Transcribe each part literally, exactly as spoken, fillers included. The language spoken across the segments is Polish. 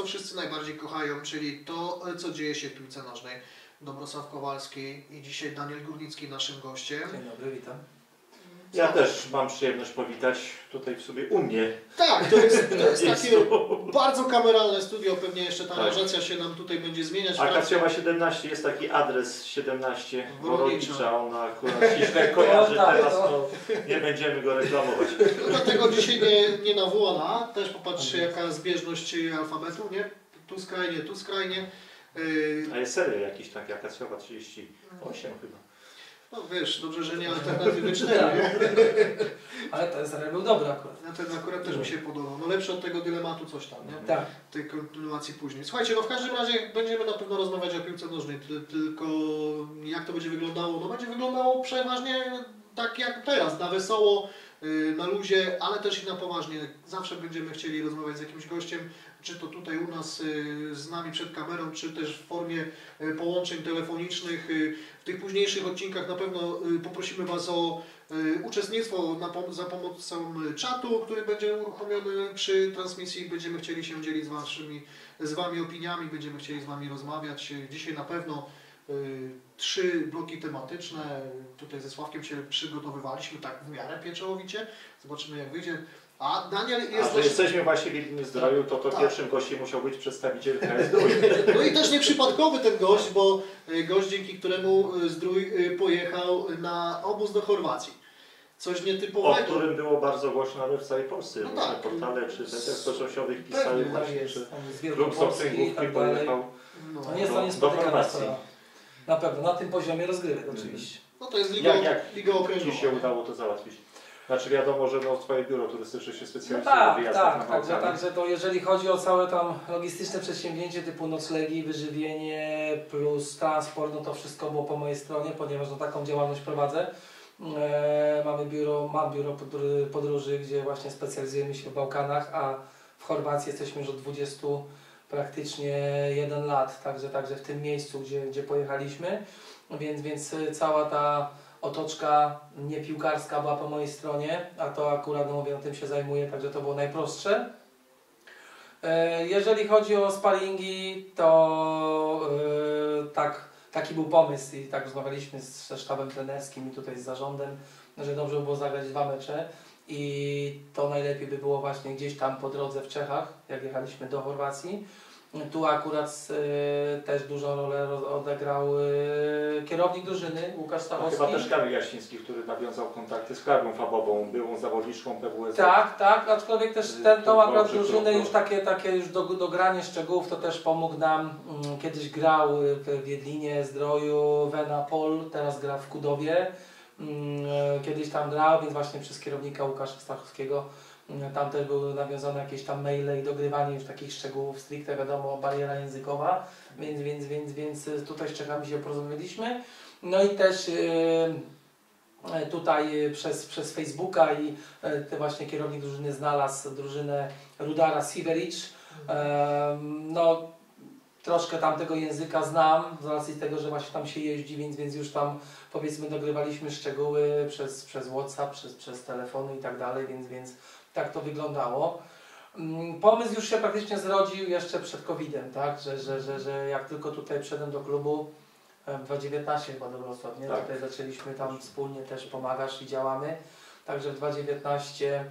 co wszyscy najbardziej kochają, czyli to, co dzieje się w piłce nożnej. Dobrosław Kowalski i dzisiaj Daniel Górnicki naszym gościem. Dzień dobry, witam. Ja też mam przyjemność powitać tutaj w sobie u mnie. Tak, to jest, to jest takie bardzo kameralne studio, pewnie jeszcze ta aranżacja tak. się nam tutaj będzie zmieniać. Akacjowa siedemnaście, jest taki adres siedemnaście Worodnicza, ona akurat ściśle No, kojarzy tak, teraz, to- to nie będziemy go reklamować. No, dlatego dzisiaj nie, nie nawoła na, też popatrzcie jaka zbieżność alfabetu, nie? Tu skrajnie, tu skrajnie. Yy, A jest seria jakiś taki, Akacjowa trzydzieści osiem chyba. No wiesz, dobrze, że nie alternatywy cztery, nie? Ale ten serial był dobry akurat. Ja ten akurat też mi się podobał. No lepszy od tego dylematu coś tam, nie? Tak. Tej kontynuacji później. Słuchajcie, no w każdym razie będziemy na pewno rozmawiać o piłce nożnej, ty- tylko jak to będzie wyglądało? No będzie wyglądało przeważnie tak jak teraz, na wesoło, yy, na luzie, ale też i na poważnie. Zawsze będziemy chcieli rozmawiać z jakimś gościem, czy to tutaj u nas yy, z nami przed kamerą, czy też w formie yy, połączeń telefonicznych. Yy, w tych późniejszych odcinkach na pewno yy, poprosimy Was o yy, uczestnictwo na pom za pomocą czatu, który będzie uruchomiony przy transmisji. Będziemy chcieli się dzielić z, waszymi, z Wami opiniami, będziemy chcieli z Wami rozmawiać. Dzisiaj na pewno y, trzy bloki tematyczne. Tutaj ze Sławkiem się przygotowywaliśmy tak w miarę pieczołowicie. Zobaczymy jak wyjdzie. A Daniel jest... A że jesteśmy właśnie w Lidnie Zdroju, to to tak. pierwszym gościem musiał być przedstawiciel K S Zdrój. No i też nieprzypadkowy ten gość, bo y, gość, dzięki któremu y, Zdrój y, pojechał na obóz do Chorwacji. Coś O nietypowego. którym było bardzo głośno ale w całej Polsce. No Różne tak. portale czy mediach społecznościowych pisały Pewnie, właśnie, jest. że Tam jest klub Wielkopolski i Soczęgówki tak dalej. pojechał. No, To nie jest do- to niespotykana do Chorwacji. sprawa. Na pewno, na tym poziomie rozgrywek oczywiście. no to jest Liga, Jak, jak Liga Ci Okręgowa. się udało to załatwić? Znaczy wiadomo, że no, Twoje biuro turystyczne się No specjalizuje w tak, wyjazdach na tak, także, Bałkany. także to jeżeli chodzi o całe tam logistyczne przedsięwzięcie typu noclegi, wyżywienie plus transport, no to wszystko było po mojej stronie, ponieważ no, taką działalność prowadzę. E, mamy biuro, mam biuro podr- podróży, gdzie właśnie specjalizujemy się w Bałkanach, a w Chorwacji jesteśmy już od dwudziestu praktycznie jeden lat, także, także w tym miejscu, gdzie, gdzie pojechaliśmy, więc, więc cała ta otoczka niepiłkarska była po mojej stronie, a to akurat, no mówię, no, tym się zajmuję, także to było najprostsze. E, jeżeli chodzi o sparingi, to e, tak, taki był pomysł i tak rozmawialiśmy z, ze sztabem trenerskim i tutaj z zarządem, że dobrze by było zagrać dwa mecze i to najlepiej by było właśnie gdzieś tam po drodze w Czechach, jak jechaliśmy do Chorwacji. Tu akurat y, też dużą rolę roz- odegrał y, kierownik drużyny, Łukasz A Stachowski. chyba też Kamil Jaściński, który nawiązał kontakty z Klarią Fabową, byłą zawodniczką P W S. Tak, tak, aczkolwiek też Y, ten, to tą akurat dobrze, drużynę to- już takie, takie już do, dogranie szczegółów to też pomógł nam. Mm, Kiedyś grał w Wiedlinie, Zdroju, Wena Pol, teraz gra w Kudowie. Mm, Kiedyś tam grał, więc właśnie przez kierownika Łukasza Stachowskiego mm, tam też były nawiązane jakieś tam maile i dogrywanie już takich szczegółów stricte, wiadomo, bariera językowa, więc, więc, więc, więc tutaj z Czechami się porozumieliśmy. No i też yy, tutaj przez, przez Facebooka i e, te właśnie kierownik drużyny znalazł drużynę Rudara Siveric. E, no troszkę tam tego języka znam, z racji tego, że właśnie tam się jeździ, więc, więc już tam powiedzmy dogrywaliśmy szczegóły przez, przez WhatsApp, przez, przez telefony i tak dalej, więc, więc tak to wyglądało. Mm, Pomysł już się praktycznie zrodził jeszcze przed kowidem, tak? Że, że, że, że jak tylko tutaj wszedłem do klubu, w dwa tysiące dziewiętnastym chyba do Wrocław, nie? Tak. Tutaj zaczęliśmy tam wspólnie też pomagasz i działamy. Także w dwa tysiące dziewiętnastym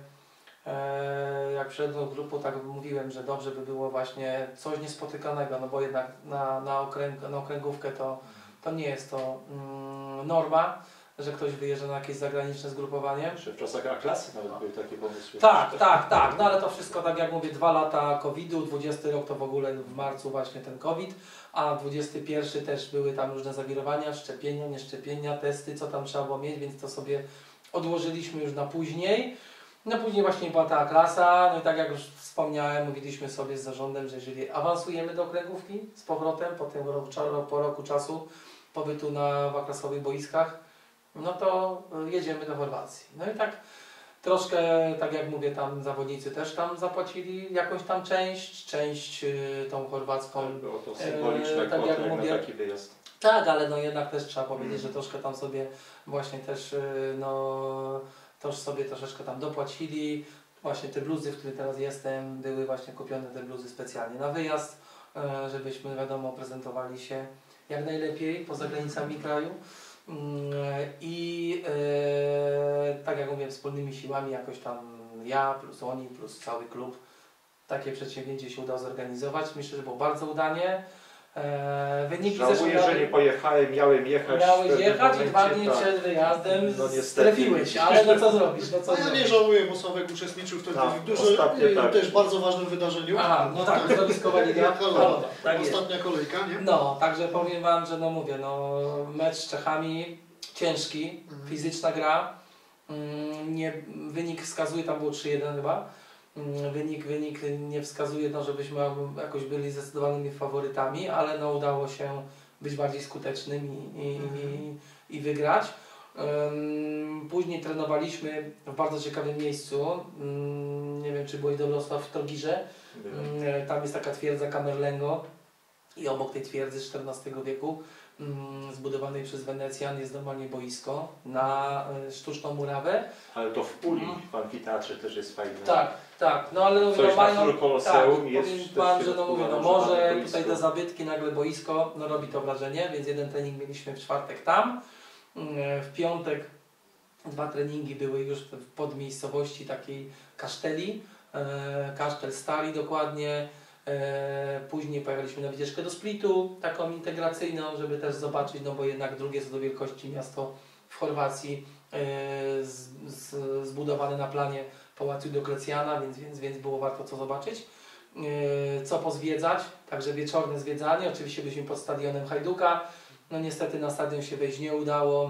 e, jak przyszedłem do klubu, tak mówiłem, że dobrze by było właśnie coś niespotykanego, no bo jednak na, na, okręg, na okręgówkę to, to nie jest to mm, norma, że ktoś wyjeżdża na jakieś zagraniczne zgrupowanie. Czy w czasach A-klasy nawet były takie pomysły. Tak, tak, tak, no ale to wszystko tak jak mówię, dwa lata kowida, dwudziesty rok to w ogóle w marcu właśnie ten COVID, a dwudziesty pierwszy też były tam różne zawirowania, szczepienia, nieszczepienia, testy, co tam trzeba było mieć, więc to sobie odłożyliśmy już na później. No później właśnie była ta klasa, no i tak jak już wspomniałem, mówiliśmy sobie z zarządem, że jeżeli awansujemy do okręgówki z powrotem po tym roku, po roku czasu pobytu na waklasowych boiskach, no to jedziemy do Chorwacji. No i tak troszkę, tak jak mówię, tam zawodnicy też tam zapłacili jakąś tam część, część y, tą chorwacką. Tak, było to symboliczne e, tak kwoty jak jak mówię, na taki wyjazd. Tak, ale no jednak też trzeba powiedzieć, Mm. że troszkę tam sobie właśnie też y, no toż sobie troszeczkę tam dopłacili. właśnie te bluzy, w których teraz jestem, były właśnie kupione te bluzy specjalnie na wyjazd, e, żebyśmy wiadomo prezentowali się jak najlepiej poza granicami kraju. I e, tak jak mówię, wspólnymi siłami jakoś tam ja, plus oni, plus cały klub takie przedsięwzięcie się udało zorganizować. Myślę, że było bardzo udanie. E, wyniki Żałuję, że nie pojechałem, miałem jechać. Miałeś jechać momencie, i dwa dni tak. przed wyjazdem No niestety. strefiłeś, ale no co zrobisz? No co A ja zrobisz? nie żałuję, bo Sławek uczestniczył wtedy Tak, w dużo, ostatnio y, tak. też bardzo ważnym wydarzeniu. Aha, no tak, zrobiskowa liga. Jak No, Halo, tak jest. ostatnia kolejka, nie? No, także powiem Wam, że no mówię, no mecz z Czechami ciężki, Mhm. fizyczna gra. Mm, Nie, wynik wskazuje, tam było trzy jeden chyba. Mm, Wynik, wynik nie wskazuje, no, żebyśmy jakoś byli zdecydowanymi faworytami, ale no, udało się być bardziej skutecznym i, i, i, i wygrać. Ym, Później trenowaliśmy w bardzo ciekawym miejscu. Ym, Nie wiem, czy byłeś Dobrosław w Trogirze. Byłem. Ym, Tam jest taka twierdza Camerlengo i obok tej twierdzy z czternastego wieku ym, zbudowanej przez Wenecjan jest normalnie boisko na y, sztuczną murawę. Ale to w Puli, Mhm. w amfiteatrze też jest fajne. Tak, tak, no ale Coś no, na mają, wzór Koloseum tak, jest powiem też Wam, w że no mówię, no środku może aranżowane tutaj boisko. te zabytki, nagle boisko, no robi to wrażenie, więc jeden trening mieliśmy w czwartek tam, Ym, w piątek dwa treningi były już w podmiejscowości takiej Kaszteli, e, Kasztel Stali dokładnie. E, później pojechaliśmy na wycieczkę do Splitu, taką integracyjną, żeby też zobaczyć, no bo jednak drugie co do wielkości miasto w Chorwacji, e, z, z, zbudowane na planie Pałacu Dioklecjana, więc, więc, więc było warto co zobaczyć. E, co pozwiedzać, także wieczorne zwiedzanie, oczywiście byliśmy pod stadionem Hajduka, no niestety na stadion się wejść nie udało,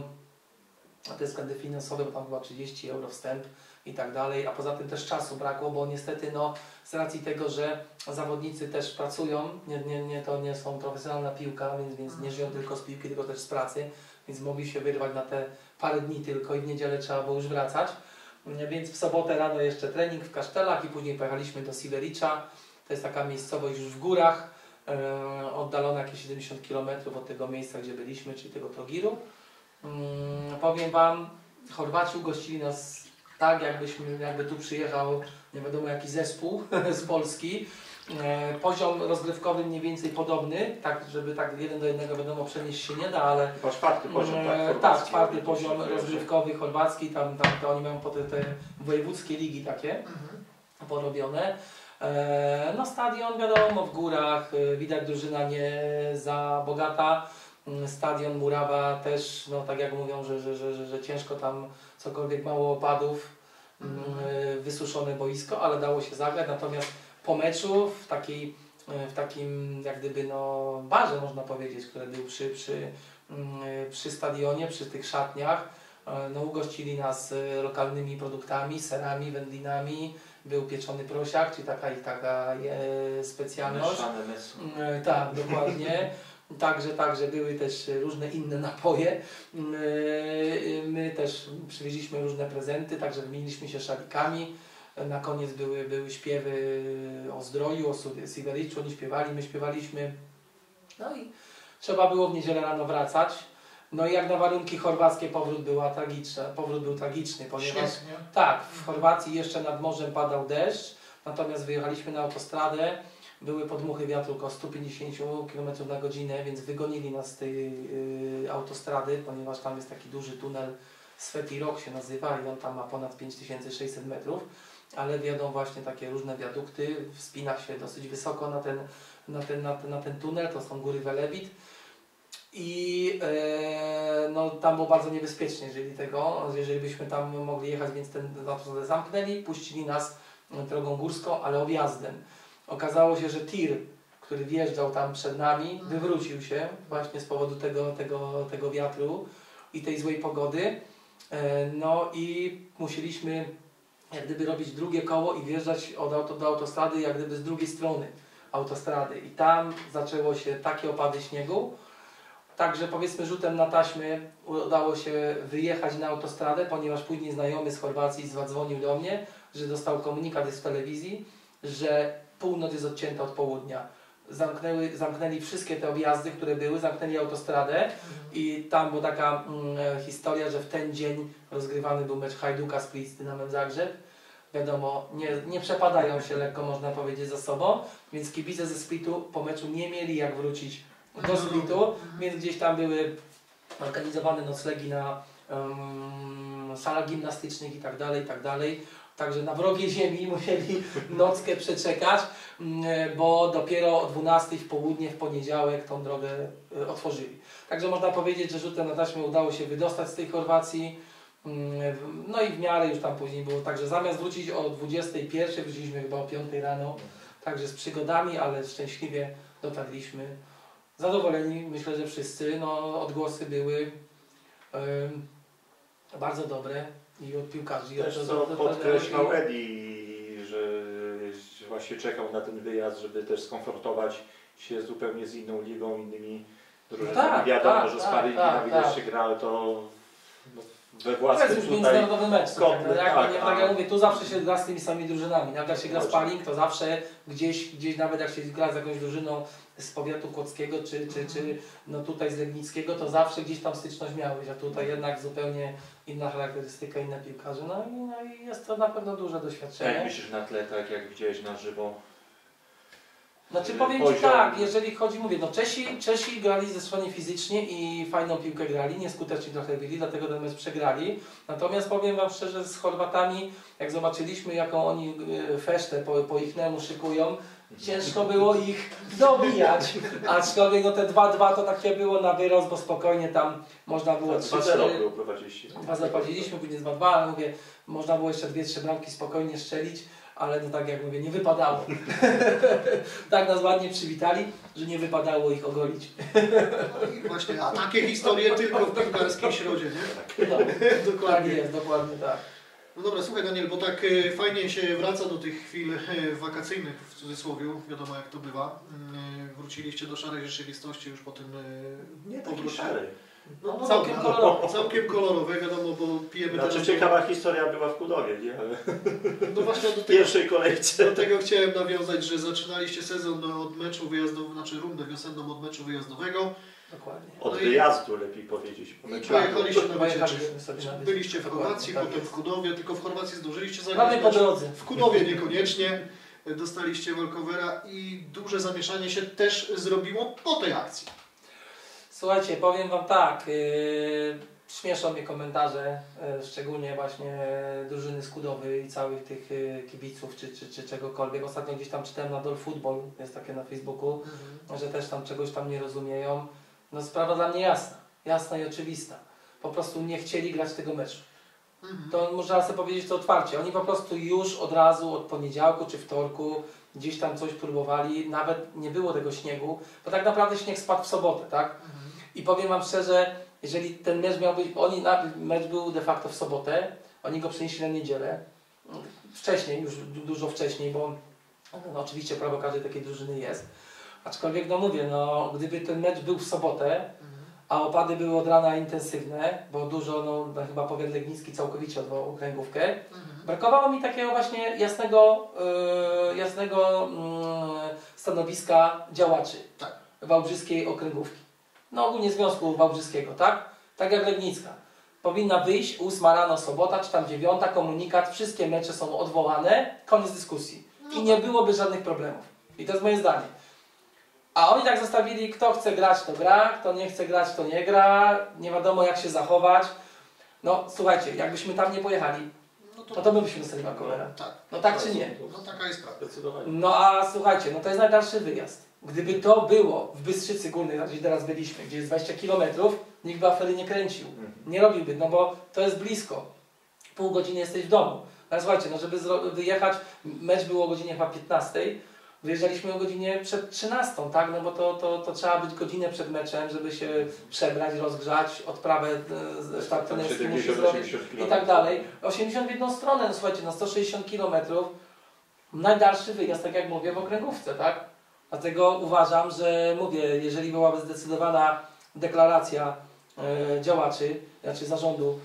a te względy finansowe, bo tam chyba trzydzieści euro wstęp i tak dalej, a poza tym też czasu brakło, bo niestety no, z racji tego, że zawodnicy też pracują, nie, nie, nie, to nie są profesjonalna piłka, więc, więc nie żyją tylko z piłki, tylko też z pracy, więc mogli się wyrwać na te parę dni tylko i w niedzielę trzeba było już wracać. Więc w sobotę rano jeszcze trening w Kasztelach i później pojechaliśmy do Sivericza, to jest taka miejscowość już w górach, e, oddalona jakieś siedemdziesiąt kilometrów od tego miejsca, gdzie byliśmy, czyli tego Trogiru. Hmm, powiem Wam, Chorwaci ugościli nas tak, jakbyśmy, jakby tu przyjechał nie wiadomo jaki zespół z Polski. E, poziom rozgrywkowy mniej więcej podobny, tak żeby tak jeden do jednego wiadomo przenieść się nie da, ale Chyba czwarty poziom, tak? e, tak, chorwacki. czwarty To się poziom kojarzy. rozgrywkowy chorwacki, tam, tam to oni mają po te, te wojewódzkie ligi takie Mhm. porobione. E, no stadion wiadomo w górach, e, widać drużyna nie za bogata. Mm, Stadion Murawa też, no tak jak mówią, że, że, że, że, że ciężko tam cokolwiek mało opadów, mm, e, wysuszone boisko, ale dało się zagrać. Natomiast po meczu w takiej, e, w takim jak gdyby no barze można powiedzieć, który był przy, przy, mm, e, przy stadionie, przy tych szatniach, e, no ugościli nas e, lokalnymi produktami, serami, wędlinami. Był pieczony prosiak, czyli taka ich taka e, specjalność. Mieszane mięso. E, tak, dokładnie. Także, także były też różne inne napoje. E, my też przywieźliśmy różne prezenty, także wymieniliśmy się szalikami. Na koniec były, były śpiewy o Zdroju, o Sivericzu, oni śpiewali, my śpiewaliśmy. No i trzeba było w niedzielę rano wracać. No i jak na warunki chorwackie powrót była tragiczna, powrót był tragiczny, ponieważ Śnieg, nie? tak, w Chorwacji jeszcze nad morzem padał deszcz, natomiast wyjechaliśmy na autostradę, były podmuchy wiatru około sto pięćdziesiąt kilometrów na godzinę, więc wygonili nas z tej y, autostrady, ponieważ tam jest taki duży tunel, Sveti Rok się nazywa i on tam ma ponad pięć tysięcy sześćset metrów, ale wjadą właśnie takie różne wiadukty, wspina się dosyć wysoko na ten, na ten, na ten, na ten tunel, to są góry Velebit. I e, no, tam było bardzo niebezpiecznie, jeżeli tego, jeżeli byśmy tam mogli jechać, więc ten autostradę zamknęli, puścili nas drogą górską, ale objazdem. Okazało się, że tir, który wjeżdżał tam przed nami, wywrócił się właśnie z powodu tego, tego, tego wiatru i tej złej pogody. E, no i musieliśmy jak gdyby robić drugie koło i wjeżdżać od auto, do autostrady jak gdyby z drugiej strony autostrady. I tam zaczęło się takie opady śniegu. Także powiedzmy rzutem na taśmy udało się wyjechać na autostradę, ponieważ później znajomy z Chorwacji zadzwonił do mnie, że dostał komunikat z telewizji, że północ jest odcięta od południa. Zamknęły, zamknęli wszystkie te objazdy, które były, zamknęli autostradę i tam była taka mm, historia, że w ten dzień rozgrywany był mecz Hajduka Split z Dynamem Zagrzeb. wiadomo, nie, nie przepadają się lekko, można powiedzieć, za sobą, więc kibice ze Splitu po meczu nie mieli jak wrócić do Splitu, więc gdzieś tam były organizowane noclegi na um, salach gimnastycznych i tak dalej, i tak dalej. Także na wrogiej ziemi musieli nockę przeczekać, bo dopiero o dwunastej w południe, w poniedziałek tą drogę otworzyli. Także można powiedzieć, że rzutem na taśmę udało się wydostać z tej Chorwacji. No i w miarę już tam później było. Także zamiast wrócić o dwudziestej pierwszej, wróciliśmy chyba o piątej rano. Także z przygodami, ale szczęśliwie dotarliśmy. Zadowoleni, myślę, że wszyscy. No, odgłosy były um, bardzo dobre. I od piłkarzy. Też co podkreślał Eddie, że właśnie czekał na ten wyjazd, żeby też skomfortować się zupełnie z inną ligą, innymi drużynami. Tak, wiadomo, tak, że tak, sparingi tak, na widać tak. się gra, to no, we To własnym jest już tutaj... międzynarodowy mecz. Skąd, Tak, jak, tak, jak, a- jak ja mówię, tu zawsze się gra z tymi samymi drużynami. Jak się gra Właśnie. sparing, to zawsze gdzieś, gdzieś nawet jak się gra z jakąś drużyną z powiatu kłodzkiego, czy, czy, czy no tutaj z Legnickiego, to zawsze gdzieś tam styczność miałeś, a tutaj jednak zupełnie inna charakterystyka, inne piłkarze. No i, no i jest to na pewno duże Jak doświadczenie. myślisz na tle, tak jak widziałeś na żywo? Znaczy Yy, powiem poziom- Ci tak, jeżeli chodzi, mówię, no Czesi, Czesi grali ze strony fizycznie i fajną piłkę grali, nieskutecznie trochę byli, dlatego ten mecz przegrali. Natomiast powiem Wam szczerze, z Chorwatami, jak zobaczyliśmy jaką oni y, fesztę po, po ichnemu szykują, ciężko było ich dobijać. Aczkolwiek no te dwa dwa to takie było na wyrost, bo spokojnie tam można było trzy dwa zero cztery. było prowadziliście. dwa zapłaciliśmy, później dwa dwa, ale mówię, można było jeszcze dwie trzy bramki spokojnie strzelić, ale no tak jak mówię, nie wypadało. Tak nas ładnie przywitali, że nie wypadało ich ogolić. No i właśnie, a takie historie tylko w piłkarskim środzie, nie? No, tak Dokładnie. jest, dokładnie tak. No dobra, słuchaj Daniel, bo tak e, fajnie się wraca do tych chwil e, wakacyjnych, w cudzysłowie, wiadomo jak to bywa. E, wróciliście do szarej rzeczywistości już po tym e, Nie taki powrocie. szary. No, no Całkiem dobra, kolorowe. Całkiem kolorowe, wiadomo, bo pijemy Znaczy teraz... ciekawa historia była w Kudowie, nie? Ale No właśnie do w tego, pierwszej kolejce. do tego chciałem nawiązać, że zaczynaliście sezon od meczu wyjazdowego, znaczy rundę wiosenną od meczu wyjazdowego. Dokładnie. Od No i- wyjazdu lepiej powiedzieć. I pojechaliście na wycieczkę. Pojechaliśmy sobie na wycieczkę. Byliście w Dokładnie, Chorwacji, tak potem jest. w Kudowie, tylko w Chorwacji zdążyliście Mamy zagrać po mecz. drodze. W Kudowie niekoniecznie. Dostaliście walkowera i duże zamieszanie się też zrobiło po tej akcji. Słuchajcie, powiem Wam tak, yy, śmieszą mnie komentarze, yy, szczególnie właśnie drużyny Skudowy i całych tych yy, kibiców czy, czy, czy czegokolwiek. Ostatnio gdzieś tam czytałem na Dol Football, jest takie na Facebooku, że też tam czegoś tam nie rozumieją. No sprawa dla mnie jasna, jasna i oczywista. Po prostu nie chcieli grać tego meczu. Mhm. To można sobie powiedzieć to otwarcie. Oni po prostu już od razu od poniedziałku czy wtorku gdzieś tam coś próbowali, nawet nie było tego śniegu, bo tak naprawdę śnieg spadł w sobotę, tak? Mhm. I powiem Wam szczerze, jeżeli ten mecz miał być, oni na, mecz był de facto w sobotę, oni go przenieśli na niedzielę, wcześniej, już du- dużo wcześniej, bo no, oczywiście prawo każdej takiej drużyny jest. Aczkolwiek no mówię, no gdyby ten mecz był w sobotę, a opady były od rana intensywne, bo dużo, no, no chyba powiat legnicki całkowicie odwołał okręgówkę. Mhm. Brakowało mi takiego właśnie jasnego, yy, jasnego yy, stanowiska działaczy Tak. wałbrzyskiej okręgówki. No ogólnie Związku Wałbrzyskiego, tak? Tak jak Legnicka. Powinna wyjść ósma rano, sobota, czy tam dziewiąta, komunikat, wszystkie mecze są odwołane, koniec dyskusji. I nie byłoby żadnych problemów. I to jest moje zdanie. A oni tak zostawili, kto chce grać, to gra, kto nie chce grać, to nie gra, nie wiadomo jak się zachować. No słuchajcie, jakbyśmy tam nie pojechali, No to, no to my byśmy dostali walkowera. tak. No tak czy nie? No taka jest prawda. Zdecydowanie. No a słuchajcie, no to jest najdalszy wyjazd. Gdyby to było w Bystrzycy Górnej, gdzie teraz byliśmy, gdzie jest dwadzieścia kilometrów, nikt by afery nie kręcił. Nie robiłby, no bo to jest blisko. Pół godziny jesteś w domu. Ale słuchajcie, no żeby zro- wyjechać, mecz było o godzinie chyba piętnastej, wyjeżdżaliśmy o godzinie przed trzynastą, tak? No bo to, to, to trzeba być godzinę przed meczem, żeby się przebrać, rozgrzać, odprawę e, sztab trenerski musi siedemdziesiąt zrobić osiemdziesiąt i kilometrów. tak dalej. osiemdziesiąt w jedną stronę, no słuchajcie, na sto sześćdziesiąt kilometrów, najdalszy wyjazd, tak jak mówię, w okręgówce, tak? Dlatego uważam, że mówię, jeżeli byłaby zdecydowana deklaracja e, działaczy, znaczy zarządu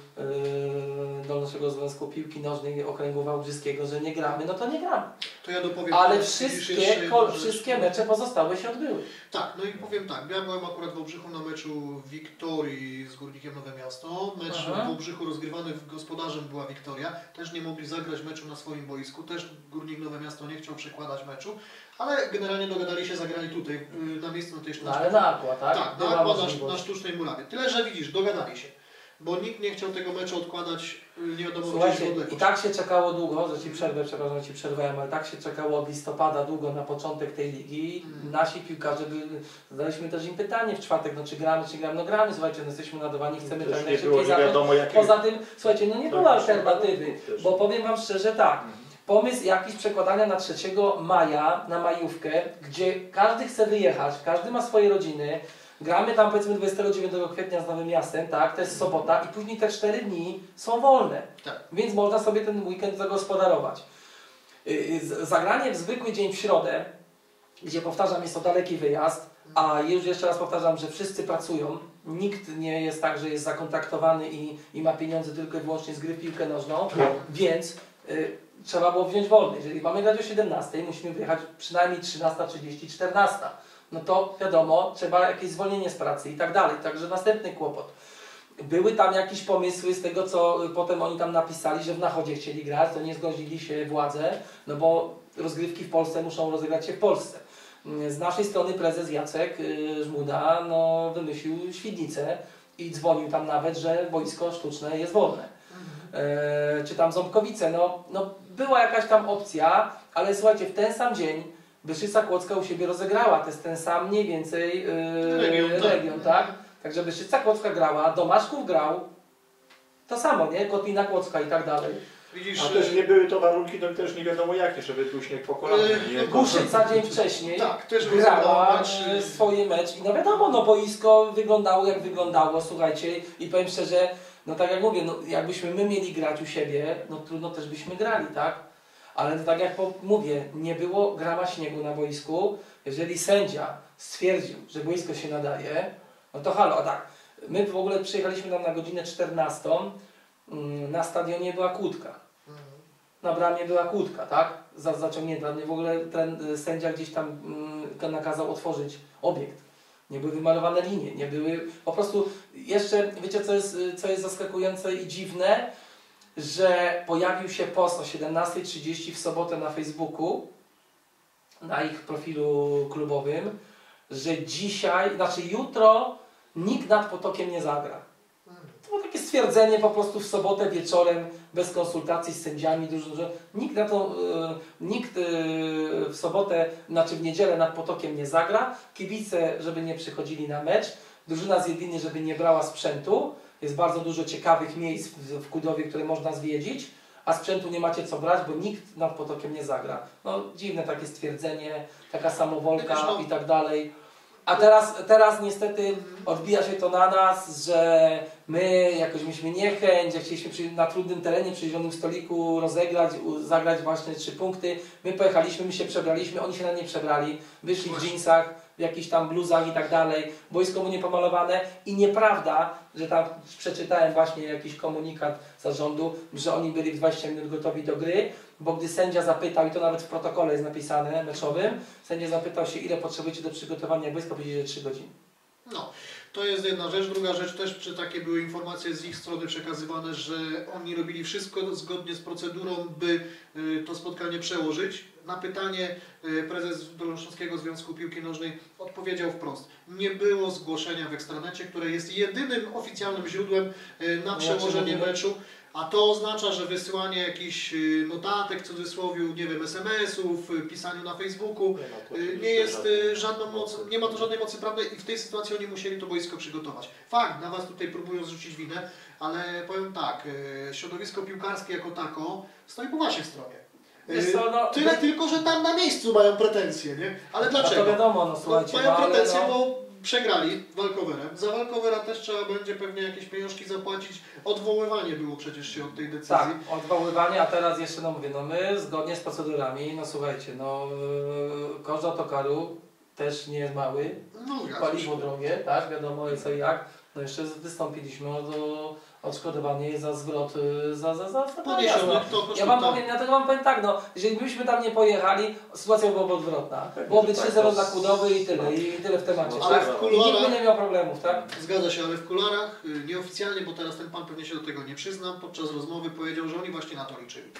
yy, Dolnośląskiego Związku Piłki Nożnej Okręgu Wałbrzyskiego, że nie gramy, no to nie gramy. To ja dopowiem. Ale wszystkie, kol, wszystkie mecze pozostałe się odbyły. Tak, no i powiem tak, ja byłem akurat w Wałbrzychu na meczu Wiktorii z Górnikiem Nowe Miasto. Mecz Aha. w Wałbrzychu rozgrywany gospodarzem była Wiktoria. Też nie mogli zagrać meczu na swoim boisku. Też Górnik Nowe Miasto nie chciał przekładać meczu. Ale generalnie dogadali się, zagrali tutaj, na miejscu na tej No, sztucznej. ale na Aqua, tak? Tak, Była na, Aqua, na, możliwość. na sztucznej murawie. Tyle, że widzisz, dogadali się. Bo nikt nie chciał tego meczu odkładać, nie wiadomo gdzieś w Słuchajcie, i odległość. tak się czekało długo, że Ci przerwę, przepraszam, że Ci przerwałem, ale tak się czekało od listopada długo na początek tej ligi. Hmm. Nasi piłkarze, by, zadaliśmy też im pytanie w czwartek, no czy gramy, czy gramy, no gramy, słuchajcie, no jesteśmy nadawani, chcemy Też tak nie było najszybciej nie zacząć. wiadomo jakie... Poza tym, słuchajcie, no nie No, było też alternatywy, też. bo powiem Wam szczerze tak, pomysł jakiś przekładania na trzeciego maja, na majówkę, gdzie każdy chce wyjechać, każdy ma swoje rodziny, gramy tam powiedzmy dwudziestego dziewiątego kwietnia z Nowym Miastem, tak, to jest sobota i później te cztery dni są wolne, Tak. więc można sobie ten weekend zagospodarować. Yy, z- Zagranie w zwykły dzień w środę, gdzie powtarzam jest to daleki wyjazd, a już jeszcze raz powtarzam, że wszyscy pracują, nikt nie jest tak, że jest zakontraktowany i, i ma pieniądze tylko i wyłącznie z gry w piłkę nożną, więc yy, trzeba było wziąć wolny. Jeżeli mamy grać o siedemnastej, musimy wyjechać przynajmniej trzynasta trzydzieści, czternasta. No to wiadomo, trzeba jakieś zwolnienie z pracy i tak dalej. Także następny kłopot. Były tam jakieś pomysły z tego, co potem oni tam napisali, że w Nachodzie chcieli grać, to nie zgodzili się władze, no bo rozgrywki w Polsce muszą rozegrać się w Polsce. Z naszej strony prezes Jacek y, Żmuda no, wymyślił Świdnicę i dzwonił tam nawet, że boisko sztuczne jest wolne. E, czy tam Ząbkowice, no, no była jakaś tam opcja, ale słuchajcie, w ten sam dzień Bystrzyca Kłodzka u siebie rozegrała, to jest ten sam mniej więcej yy, Region, tak. region, tak? Także Bystrzyca Kłodzka grała, Domaszków grał, to samo, nie? Kotlina Kłodzka i tak dalej. Widzisz, A też nie były to warunki, no też nie wiadomo jakie, żeby tu śnieg po kolana. Yy, nie? Głuszyca dzień wcześniej tak, też grała mecz, e, swoje mecz i no wiadomo, no boisko wyglądało jak wyglądało, słuchajcie, i powiem szczerze, no tak jak mówię, no jakbyśmy my mieli grać u siebie, no trudno też byśmy grali, tak? Ale no tak jak po- mówię, nie było grama śniegu na boisku. Jeżeli sędzia stwierdził, że boisko się nadaje, no to halo, a tak. My w ogóle przyjechaliśmy tam na godzinę czternastą, mm, na stadionie była kłódka. Na bramie była kłódka, tak? Za, zaciągnięta. Mnie w ogóle ten y, sędzia gdzieś tam mm, nakazał otworzyć obiekt. Nie były wymalowane linie, nie były... Po prostu jeszcze, wiecie co jest, y, co jest zaskakujące i dziwne? Że pojawił się post o siedemnastej trzydzieści w sobotę na Facebooku, na ich profilu klubowym, że dzisiaj, znaczy jutro nikt nad Potokiem nie zagra. To było takie stwierdzenie po prostu w sobotę wieczorem, bez konsultacji z sędziami, dużo, że nikt, na to, e, nikt e, w sobotę, znaczy w niedzielę nad Potokiem nie zagra, kibice, żeby nie przychodzili na mecz, drużyna z Jedliny, żeby nie brała sprzętu. Jest bardzo dużo ciekawych miejsc w, w Kudowie, które można zwiedzić, a sprzętu nie macie co brać, bo nikt nad Potokiem nie zagra. No dziwne takie stwierdzenie, taka samowolka Wiesz, no- i tak dalej. A teraz, teraz niestety odbija się to na nas, że my jakoś mieliśmy niechęć, że chcieliśmy przy, na trudnym terenie, przy zielonym stoliku rozegrać, u, zagrać właśnie trzy punkty. My pojechaliśmy, my się przebraliśmy, oni się na nie przebrali, wyszli w dżinsach, w jakichś tam bluzach i tak dalej, boisko mu niepomalowane i nieprawda, że tam przeczytałem właśnie jakiś komunikat zarządu, że oni byli w dwadzieścia minut gotowi do gry, bo gdy sędzia zapytał, i to nawet w protokole jest napisane meczowym, sędzia zapytał się, ile potrzebujecie do przygotowania boiska, powiedzieli, że trzy godziny. No, to jest jedna rzecz. Druga rzecz też, czy takie były informacje z ich strony przekazywane, że oni robili wszystko zgodnie z procedurą, by y, to spotkanie przełożyć. Na pytanie y, prezes Dolnośląskiego Związku Piłki Nożnej odpowiedział wprost. Nie było zgłoszenia w Ekstranecie, które jest jedynym oficjalnym źródłem y, na przełożenie meczu. A to oznacza, że wysyłanie jakichś y, notatek, w cudzysłowie, nie wiem, es em esów, y, pisaniu na Facebooku Nie ma to y, oczywiście nie jest y, żadnej żadną mocy, mocy. nie ma to żadnej mocy prawnej i w tej sytuacji oni musieli to boisko przygotować. Fakt, na Was tutaj próbują zrzucić winę, ale powiem tak, y, środowisko piłkarskie jako tako stoi po Waszej stronie. Y, Wiesz co, no, Tyle no- tylko, że tam na miejscu mają pretensje, nie? Ale A dlaczego? to wiadomo, no słuchajcie, Mają no, ale pretensje, no, bo przegrali Walkowerem. Za Walkowera też trzeba będzie pewnie jakieś pieniążki zapłacić. Odwoływanie było przecież się od tej decyzji. tak, odwoływanie, a teraz jeszcze no mówię, no my zgodnie z procedurami, no słuchajcie, no yy, Korza Tokaru też nie jest mały, No, paliwo drogie, tak, wiadomo co i jak. No jeszcze wystąpiliśmy o do odszkodowanie za zwrot, y, za, za, za, za Poniesiony no. to Ja wam kosztuje. powiem, dlatego wam powiem tak, no, jeżeli byśmy tam nie pojechali, sytuacja byłaby odwrotna. Byłoby tak, trzy zero to dla z- Kudowy i tyle, i tyle w temacie. No, Ale tak? w I nikt by kuluarach, nie miał problemów, tak? zgadza się, ale w kularach y, nieoficjalnie, bo teraz ten pan pewnie się do tego nie przyzna, podczas rozmowy powiedział, że oni właśnie na to liczyli.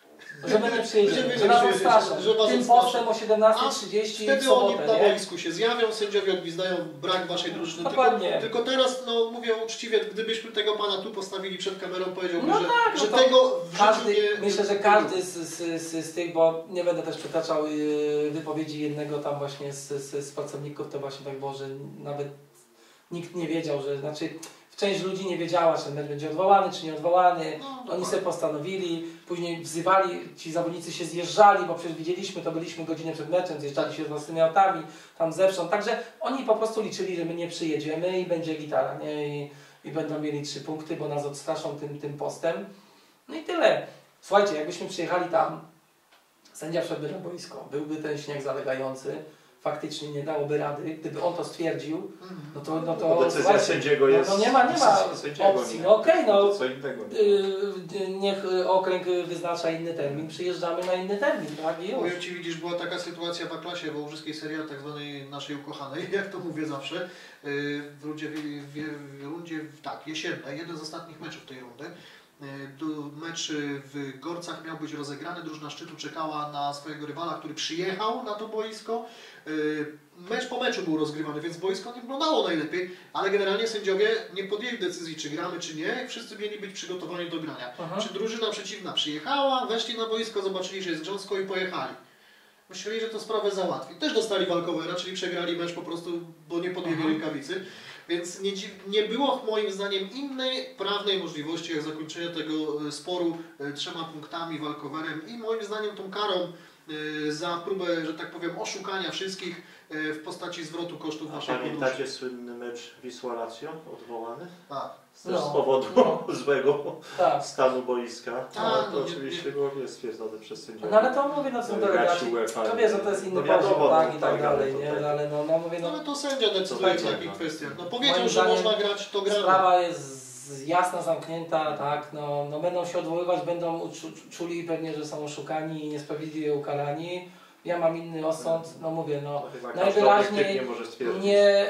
Że my nie przyjedziemy, Że wy że nie nas przyjedziecie, odstraszą. że was Tym odstraszą. postem o siedemnastej trzydzieści w Wtedy oni sobotę, na nie? boisku się zjawią, sędziowie odgwizdają brak waszej drużyny. Tylko, Dokładnie. tylko teraz, no mówię uczciwie, gdybyśmy tego pana tu postawili przed kamerą, powiedziałby, No że, tak, no że to tego w Każdy, życiu nie... myślę, że każdy z, z, z, z tych, bo nie będę też przytaczał yy, wypowiedzi jednego tam właśnie z, z, z pracowników, to właśnie tak było, że nawet nikt nie wiedział, że znaczy część ludzi nie wiedziała, czy mecz będzie odwołany, czy nie odwołany. No, Oni dokładnie. sobie postanowili, później wzywali, ci zawodnicy się zjeżdżali, bo przecież widzieliśmy, to byliśmy godzinę przed meczem, zjeżdżali się z własnymi autami, tam zewsząd. Także oni po prostu liczyli, że my nie przyjedziemy i będzie gitara, nie? I, i będą mieli trzy punkty, bo nas odstraszą tym, tym postem. No i tyle. Słuchajcie, jakbyśmy przyjechali tam, sędzia wszedłby na boisko, byłby ten śnieg zalegający, faktycznie nie dałoby rady, gdyby on to stwierdził, no to, no to Decyzja słuchajcie, sędziego jest... no, no nie ma, nie ma decyzja sędziego, opcji. nie. No okej, no To co innego. nie? Yy, niech y, okręg wyznacza inny termin, przyjeżdżamy na inny termin, tak? I już. Powiem Ci, widzisz, była taka sytuacja w A-klasie wałbrzyskiej serii A, tak zwanej naszej ukochanej, jak to mówię zawsze, yy, w rundzie, w, w, w rundzie tak, jesiennej, jeden z ostatnich meczów tej rundy. Yy, do- Mecz w Gorcach miał być rozegrany, drużyna szczytu czekała na swojego rywala, który przyjechał na to boisko. Yy, Mecz po meczu był rozgrywany, więc boisko nie wyglądało najlepiej, ale generalnie sędziowie nie podjęli decyzji, czy gramy, czy nie. Wszyscy mieli być przygotowani do grania. Aha. Czy drużyna przeciwna przyjechała, weszli na boisko, zobaczyli, że jest grząsko i pojechali. Myśleli, że to sprawę załatwi. Też dostali walkowera, czyli przegrali mecz po prostu, bo nie podjęli Aha. rękawicy. Więc nie, dziw- nie było moim zdaniem innej prawnej możliwości jak zakończenie tego e, sporu e, trzema punktami walkowerem i moim zdaniem tą karą e, za próbę, że tak powiem, oszukania wszystkich e, w postaci zwrotu kosztów A naszej pamiętacie podróży. słynny mecz Wisła-Lazio odwołany? A, Też No, z powodu no. złego Tak. stanu boiska. A, No, no, to nie- oczywiście było stwierdzone przez sędziów. No ale to mówię, no są delegaci, to wie, że to jest inny No wiadomo, poziom, tak no i tak tak, dalej, ale to nie? tak. Ale no, no mówię, no, no ale to sędzia decyduje w Słuchajcie, takich no. kwestiach. No powiedział, Moim że zdaniem można grać, to gramy. sprawa jest jasna, zamknięta, tak, no, no będą się odwoływać, będą uczu- czuli pewnie, że są oszukani i niesprawiedliwie ukarani. Ja mam inny osąd, no mówię, no To chyba każdy najwyraźniej obiektywnie może stwierdzić. nie,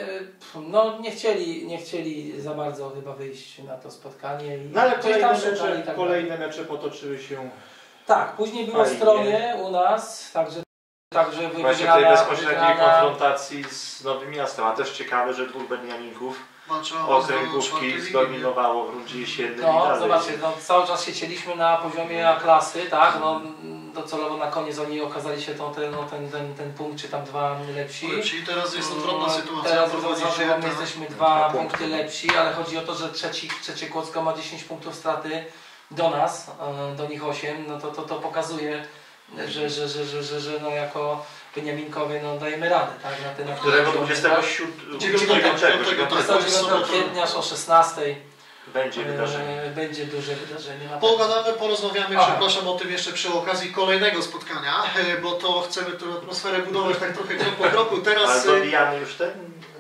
no nie chcieli, nie chcieli za bardzo chyba wyjść na to spotkanie i No ale gdzieś tam kolejne szukali i mecze, tak kolejne mecze potoczyły się Tak, później było w Fajnie. stronie u nas, także, także wy- właśnie wygrana, tej bezpośredniej wygrana, konfrontacji z Nowym Miastem. A też ciekawe, że dwóch Beniaminków Walczą o okręgówki czwartej ligi, nie? zdominowało w rundzie jesiennej i No, dalej. zobaczcie, no, cały czas się cieliśmy na poziomie A klasy, tak, no docelowo na koniec oni okazali się to, ten, no, ten, ten, ten punkt, czy tam dwa lepsi. Czyli teraz jest odwrotna No, sytuacja. Teraz prowadzi uważam, się, że my tak. jesteśmy dwa Dwa punkty punkty. lepsi, ale chodzi o to, że trzeci, trzecie Kłodzko ma dziesięć punktów straty do nas, e, do nich osiem, no to, to, to pokazuje, że, że, że, że, że, że no jako Beniaminkowie no dajemy radę, tak, na ten na Którego ten- dwudziestego siódmego Dziewiątego, dziewiątego dziewiątego, dwudziestego dziewiątego kwietnia aż o szesnastej będzie wydarzenie. e, będzie duże wydarzenie. Na Pogadamy, porozmawiamy, Aha. przepraszam o tym jeszcze przy okazji kolejnego spotkania, e, bo to chcemy tę atmosferę budować tak trochę krok po kroku. Ale Teraz, e, dobijamy już ten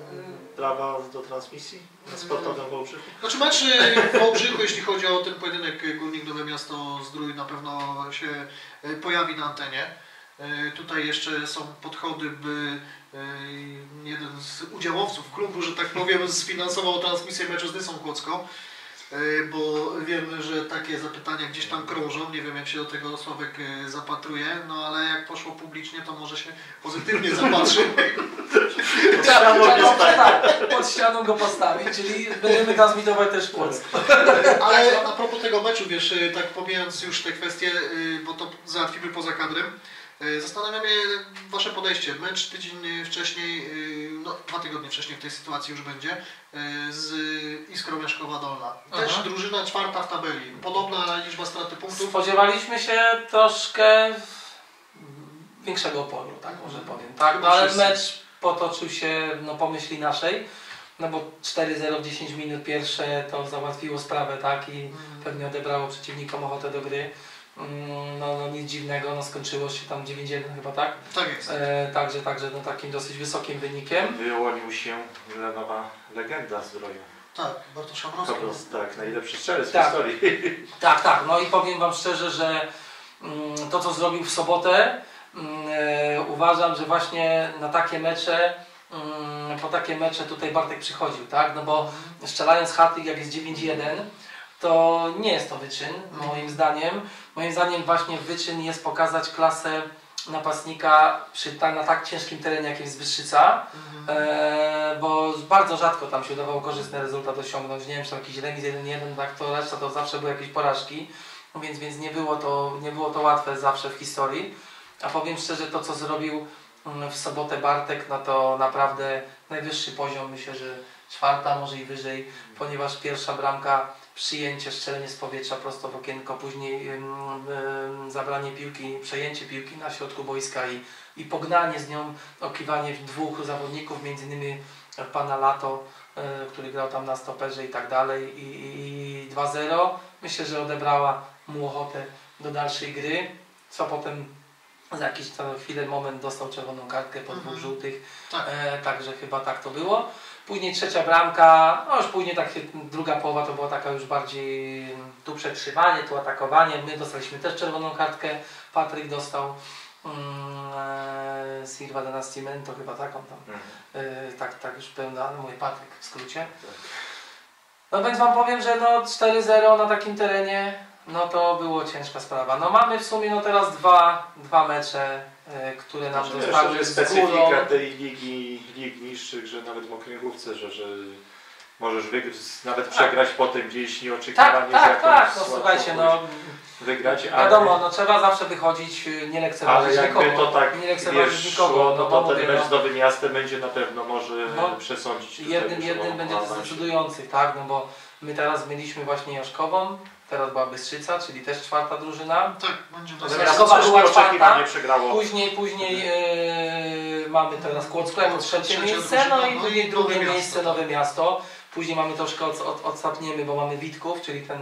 prawa do transmisji na sportowym Wałbrzychu? znaczy mecz e, w Wałbrzychu, jeśli chodzi o ten pojedynek e, Górnik Nowe Miasto Zdrój, na pewno się e, pojawi na antenie. E, Tutaj jeszcze są podchody, by e, jeden z udziałowców klubu, że tak powiem, sfinansował transmisję meczu z Nysą Kłodzką. E, Bo wiem, że takie zapytania gdzieś tam krążą, nie wiem jak się do tego Sławek e, zapatruje, no ale jak poszło publicznie, to może się pozytywnie zapatrzy. Trzeba, Ścianą trzeba, go tak, pod ścianą go postawić, czyli będziemy transmitować też w Polsce. Ale a propos tego meczu, wiesz, e, tak pomijając już te kwestie, e, bo to załatwimy poza kadrem, e, zastanawia mnie Wasze podejście. Mecz tydzień wcześniej, e, no dwa tygodnie wcześniej w tej sytuacji już będzie, e, z Iskrą Mieszkowa Dolna. Też Aha. drużyna czwarta w tabeli, podobna liczba straty punktów. Spodziewaliśmy się troszkę większego oporu, tak może powiem. Tak, no, ale Wszyscy. mecz potoczył się no, po myśli naszej, no bo cztery zero w dziesięć minut pierwsze to załatwiło sprawę, tak, i pewnie odebrało przeciwnikom ochotę do gry. No, no nic dziwnego, no skończyło się tam dziewięć jeden chyba, tak? Tak jest. E, także, także no, takim dosyć wysokim wynikiem. Wyłonił się nowa legenda zdroju. Tak, Bartosz Szamrowski. Tak, najlepszy strzelec tak. w historii. Tak, tak, no i powiem Wam szczerze, że mm, to co zrobił w sobotę, mm, e, uważam, że właśnie na takie mecze, mm, po takie mecze tutaj Bartek przychodził, tak? No bo strzelając hat-trick jak jest dziewięć jeden, to nie jest to wyczyn, moim zdaniem. Moim zdaniem właśnie wyczyn jest pokazać klasę napastnika przy, ta, na tak ciężkim terenie jak jest Bystrzyca, mhm. e, bo bardzo rzadko tam się udawało korzystny rezultat osiągnąć. Nie wiem, czy tam jakiś remis jeden jeden, tak, to reszta to zawsze były jakieś porażki, więc, więc nie, było to, nie było to łatwe zawsze w historii. A powiem szczerze, to co zrobił w sobotę Bartek, no to naprawdę najwyższy poziom, myślę, że czwarta, może i wyżej, ponieważ pierwsza bramka, przyjęcie, strzelenie z powietrza prosto w okienko, później ym, ym, zabranie piłki, przejęcie piłki na środku boiska i, i pognanie z nią, okiwanie dwóch zawodników, między innymi pana Lato, y, który grał tam na stoperze i tak dalej, i, i dwa zero. Myślę, że odebrała mu ochotę do dalszej gry, co potem za jakiś tam chwilę, moment dostał czerwoną kartkę po dwóch żółtych, tak. e, także chyba tak to było. Później trzecia bramka, no już później tak, druga połowa to była taka już bardziej tu przetrzywanie, tu atakowanie. My dostaliśmy też czerwoną kartkę, Patryk dostał, um, Silva de Nascimento chyba tak on tam, mhm. y, tak, tak już pełna, no mówię Patryk w skrócie. No więc Wam powiem, że no cztery zero na takim terenie, no to było ciężka sprawa. No mamy w sumie no teraz dwa, dwa mecze, y, które nam znaczy, zostały jest z górą. specyfika tej ligi, lig niższych, że nawet w okręgówce, że, że możesz wygrać, nawet przegrać tak. Potem gdzieś nieoczekiwanie. Tak, tak, tak, no słuchajcie, no wygrać, ale... wiadomo, no trzeba zawsze wychodzić, nie lekceważyć ale jakby nikogo, to tak, nie lekceważyć wiesz, nikogo, no, no bo to mówię, ten mecz no, z Nowym Miastem będzie na pewno może no, przesądzić. Jednym, jednym będzie decydujący, tak, no bo my teraz mieliśmy właśnie Jaszkową, teraz była Bystrzyca, czyli też czwarta drużyna. Tak, będzie to. Jaszkowa była czwarta, nie przegrało. później, później yy, mamy teraz Kłodzko jako trzecie miejsce, no i później drugie miejsce Nowe Miasto. Później mamy troszkę od, od, odsapniemy, bo mamy Witków, czyli ten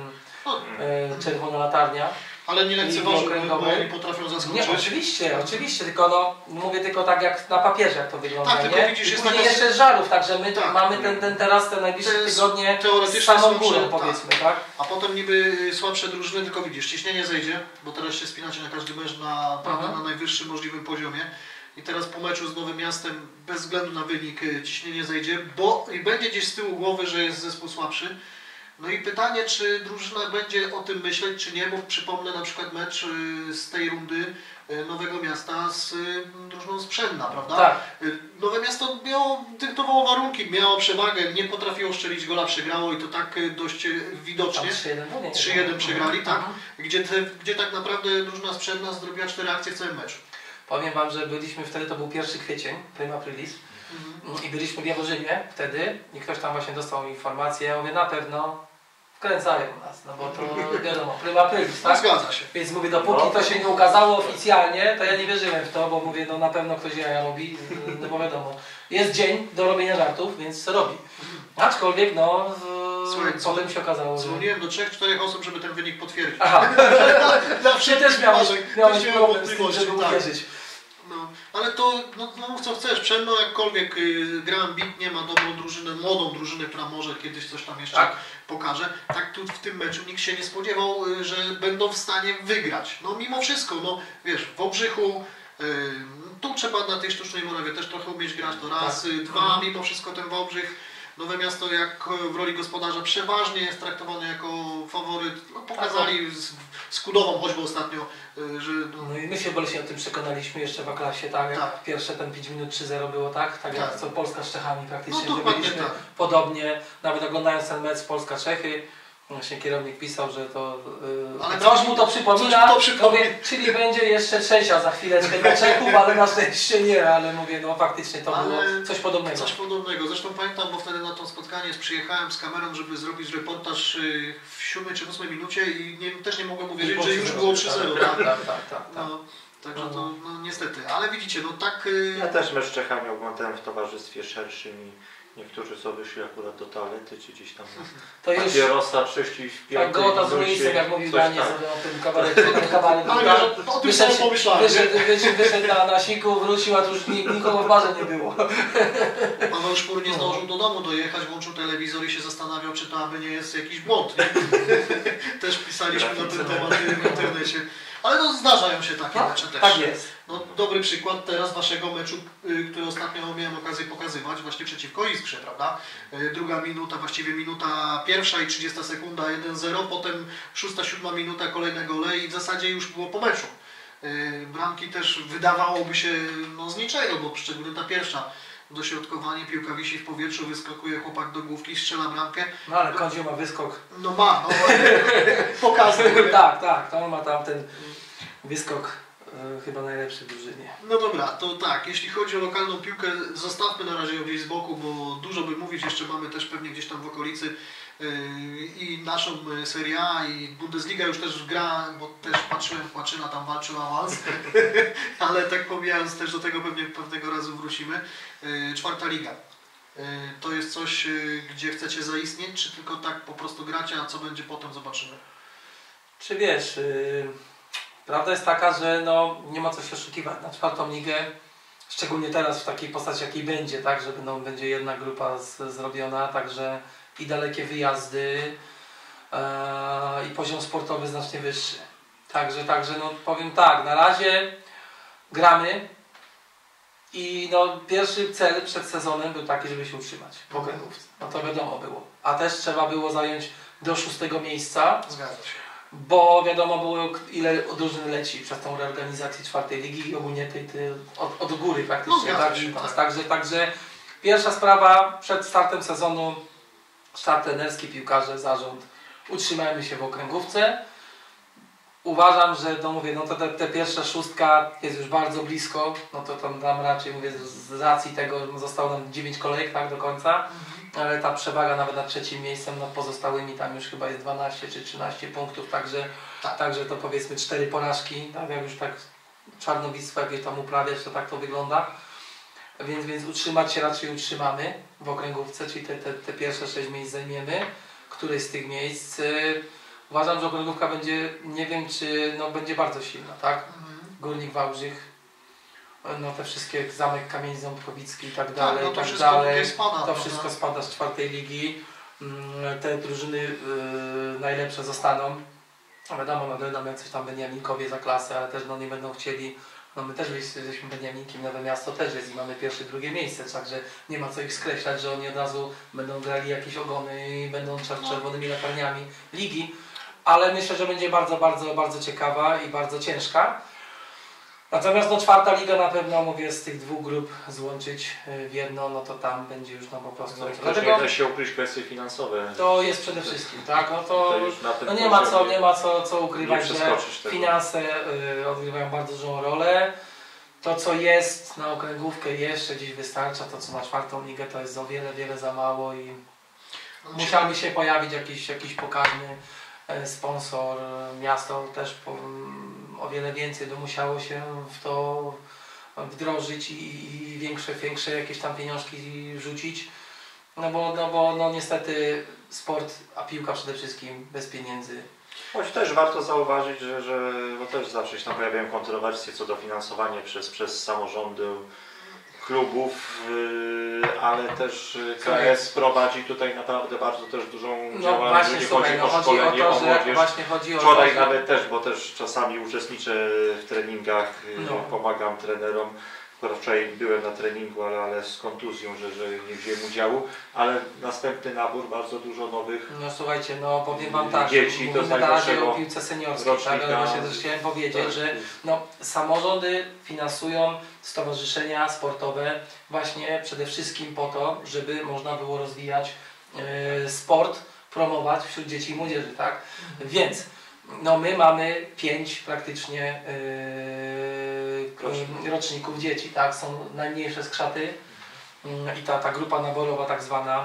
yy, czerwona latarnia. Ale nie lekceważmy, bo oni potrafią zaskoczyć. Nie, oczywiście, oczywiście, tylko no, mówię tylko tak jak na papierze, jak to wygląda, tak, nie? tylko widzisz, I jest później taka... jeszcze żarów, także my tak. mamy ten, ten teraz, te najbliższe tygodnie z samą górą, powiedzmy, tak. tak? A potem niby słabsze drużyny, tylko widzisz, ciśnienie zejdzie, bo teraz się spinacie na każdy mecz na, prawda, na najwyższym możliwym poziomie. I teraz po meczu z Nowym Miastem, bez względu na wynik, ciśnienie zejdzie, bo i będzie gdzieś z tyłu głowy, że jest zespół słabszy. No i pytanie, czy drużyna będzie o tym myśleć, czy nie, bo przypomnę na przykład mecz z tej rundy Nowego Miasta z drużyną z Pszędna, prawda? Tak. Nowe Miasto miało, dyktowało warunki, miało przewagę, nie potrafiło strzelić gola, przegrało i to tak dość widocznie. trzy jeden przegrali, tak? Gdzie, te, gdzie tak naprawdę drużyna z Pszędna zrobiła cztery akcje w całym meczu. Powiem Wam, że byliśmy wtedy, to był pierwszy kwiecień, prima aprilis, mhm. i byliśmy w Jaworzynie wtedy i ktoś tam właśnie dostał informację, ja mówię, na pewno wkręcają nas, no bo to wiadomo, prima aprilis, tak? Zgadza się. Więc mówię, dopóki to się nie ukazało oficjalnie, to ja nie wierzyłem w to, bo mówię, no na pewno ktoś jaja robi, no bo wiadomo, jest dzień do robienia żartów, więc co robi. Aczkolwiek, no, Słuchaj, potem się okazało, że... Dzwoniłem do trzech, czterech osób, żeby ten wynik potwierdzić. Aha, na Ty też miałeś, miałeś problem z tym, żeby tak. uwierzyć. No, ale to, no, no co chcesz, Pszędno jakkolwiek y, gra ambitnie, ma dobrą drużynę, młodą drużynę, która może kiedyś coś tam jeszcze tak. pokaże. Tak tu w tym meczu nikt się nie spodziewał, y, że będą w stanie wygrać. No mimo wszystko, no wiesz, w Obrzychu, y, tu trzeba na tej sztucznej murawie też trochę umieć grać, to raz, tak. y, dwa, mhm. mimo wszystko ten Wałbrzych, Nowe Miasto jak w roli gospodarza przeważnie jest traktowane jako faworyt. No, pokazali z, z Kudową choćby ostatnio, że... No, no i my się boleśnie o tym przekonaliśmy jeszcze w A-klasie, tak? Jak tak. Pierwsze ten pięć minut trzy zero było, tak? Tak, tak. Jak co Polska z Czechami praktycznie, no, że byliśmy tak. podobnie, nawet oglądając ten mecz Polska-Czechy. Właśnie kierownik pisał, że to yy, ale coś mu to przypomina, to przypomina. Mówię, czyli będzie jeszcze trzecia za chwileczkę dla Czechów, ale na szczęście nie, ale mówię, no faktycznie to ale było coś podobnego. Coś podobnego, zresztą pamiętam, bo wtedy na to spotkanie przyjechałem z kamerą, żeby zrobić reportaż w siódmej czy ósmej minucie i nie, też nie mogłem uwierzyć, I że już było trzy zero. Tak, tak, tak, tak, tak. No, także to no, niestety, ale widzicie, no tak... Ja też mecz z Czechami oglądałem w towarzystwie szerszym i Niektórzy co wyszli akurat do toalety, czy gdzieś tam To już papierosa, trześci w tak piątej gołota z minucie, Luisem, jak mówił coś Danie tak. sobie o tym kabarecie, ten kabaret. Ale tak, ja o tym samym pomyślałem. wyszedł, wyszedł, wyszedł na, na siku, wrócił, a tu już ni- nikogo w barze nie było. Paweł Szpur nie zdążył do domu dojechać, włączył telewizor i się zastanawiał, czy to aby nie jest jakiś błąd. Nie? Też pisaliśmy na ten temat w internecie. Ale no zdarzają się takie No, mecze też. tak jest. No, dobry przykład teraz waszego meczu, y, który ostatnio miałem okazję pokazywać, właśnie przeciwko Iskrze, prawda? Y, druga minuta, właściwie minuta pierwsza i trzydziesta sekunda jeden zero, potem szósta, siódma minuta kolejne gole i w zasadzie już było po meczu. Y, bramki też wydawałoby się no, z niczego, bo szczególnie ta pierwsza. Dośrodkowanie, piłka wisi w powietrzu, wyskakuje chłopak do główki, strzela bramkę. No ale Kądziu ma wyskok. No ma, no pokazał. tak, tak, to on ma tam ten wyskok e, chyba najlepszy w drużynie. No dobra, to tak, jeśli chodzi o lokalną piłkę, zostawmy na razie ją gdzieś z boku, bo dużo by mówić, jeszcze mamy też pewnie gdzieś tam w okolicy yy, i naszą yy, Serie A i Bundesliga już też gra, bo też patrzyłem, Płaczyna tam walczył o awans, ale tak pomijając też do tego pewnie pewnego razu wrócimy. Yy, czwarta liga. Yy, to jest coś, yy, gdzie chcecie zaistnieć, czy tylko tak po prostu gracie, a co będzie potem zobaczymy? Czy wiesz, yy, prawda jest taka, że no, nie ma co się oszukiwać na czwartą ligę, szczególnie teraz w takiej postaci jakiej będzie, tak, że będą, będzie jedna grupa z, zrobiona, także i dalekie wyjazdy yy, i poziom sportowy znacznie wyższy. Także, także no, powiem tak, na razie gramy i no, pierwszy cel przed sezonem był taki, żeby się utrzymać w okręgówce. No to wiadomo było. A też trzeba było zająć do szóstego miejsca. Zgadza się. Bo wiadomo było, ile drużyn leci przez tą reorganizację czwartej ligi i ogólnie tej, tej, od, od góry praktycznie. No, tak? się, Tak. tak. Także, także pierwsza sprawa przed startem sezonu, sztab trenerski, piłkarze, zarząd, utrzymajmy się w okręgówce. Uważam, że no mówię, no to te, te pierwsza szóstka jest już bardzo blisko, no to tam, tam raczej mówię z, z racji tego, że zostało nam dziewięć kolejek tak do końca. Ale ta przewaga nawet nad trzecim miejscem, nad pozostałymi tam już chyba jest dwanaście czy trzynaście punktów, także, Tak. także to powiedzmy cztery porażki, tak jak już tak czarnowictwo jakieś tam uprawiać, to tak to wygląda. Więc, więc utrzymać się raczej utrzymamy w okręgówce, czyli te, te, te pierwsze sześć miejsc zajmiemy. Któreś z tych miejsc. Yy, uważam, że okręgówka będzie, nie wiem czy, no będzie bardzo silna, tak? Mhm. Górnik Wałbrzych, no te wszystkie Zamek Kamień Ząbkowicki i tak Tak, dalej, no i to tak wszystko dalej. tutaj spada. To prawda? wszystko spada z czwartej ligi. Mm, Te drużyny yy, najlepsze zostaną. No wiadomo, no będą jacyś tam Beniaminkowie za klasę, ale też no, nie będą chcieli. No my też jesteśmy Beniaminkiem, Nowe Miasto też jest i mamy pierwsze, drugie miejsce, także nie ma co ich skreślać, że oni od razu będą grali jakieś ogony i będą czer- czerwonymi latarniami ligi. Ale myślę, że będzie bardzo, bardzo, bardzo ciekawa i bardzo ciężka. Natomiast no, czwarta liga na pewno, mówię, z tych dwóch grup złączyć y, w jedno, no to tam będzie już no po prostu. No, też Dlatego nie da się ukryć kwestie finansowe. to jest przede wszystkim, tak? No to już na tym no nie ma co, poziomie nie ma co, co nie ukrywać, że przeskoczysz tego. finanse y, odgrywają bardzo dużą rolę. To co jest na okręgówkę jeszcze gdzieś wystarcza, to co na czwartą ligę to jest o wiele, wiele za mało i No, musiałby się pojawić jakiś, jakiś pokaźny e, sponsor, miasto też po, mm, o wiele więcej by musiało się w to wdrożyć i, i większe, większe jakieś tam pieniążki rzucić. No bo, no bo no niestety sport, a piłka przede wszystkim bez pieniędzy. Choć też warto zauważyć, że, że bo też zawsze się tam pojawiają kontrowersje co do finansowania przez, przez samorządy klubów, yy, ale też K S prowadzi tutaj naprawdę bardzo też dużą No działalność, właśnie, jeżeli słuchaj, chodzi no o chodzi o szkolenie, to, o że młodzież. właśnie chodzi o Wczoraj to, że... nawet też, bo też czasami uczestniczę w treningach, yy, No. pomagam trenerom. Wczoraj byłem na treningu, ale, ale z kontuzją, że, że nie wziąłem udziału, ale następny nabór, bardzo dużo nowych No słuchajcie, no powiem wam tak, dzieci do mówimy na razie najnowszego o piłce seniorskiej, tak, ale rocznika. właśnie też chciałem powiedzieć, Tak. że no, samorządy finansują stowarzyszenia sportowe właśnie przede wszystkim po to, żeby można było rozwijać e, sport, promować wśród dzieci i młodzieży, tak? Więc no my mamy pięć praktycznie e, Roczników. roczników dzieci, tak? Są najmniejsze skrzaty mm, i ta, ta grupa naborowa tak zwana.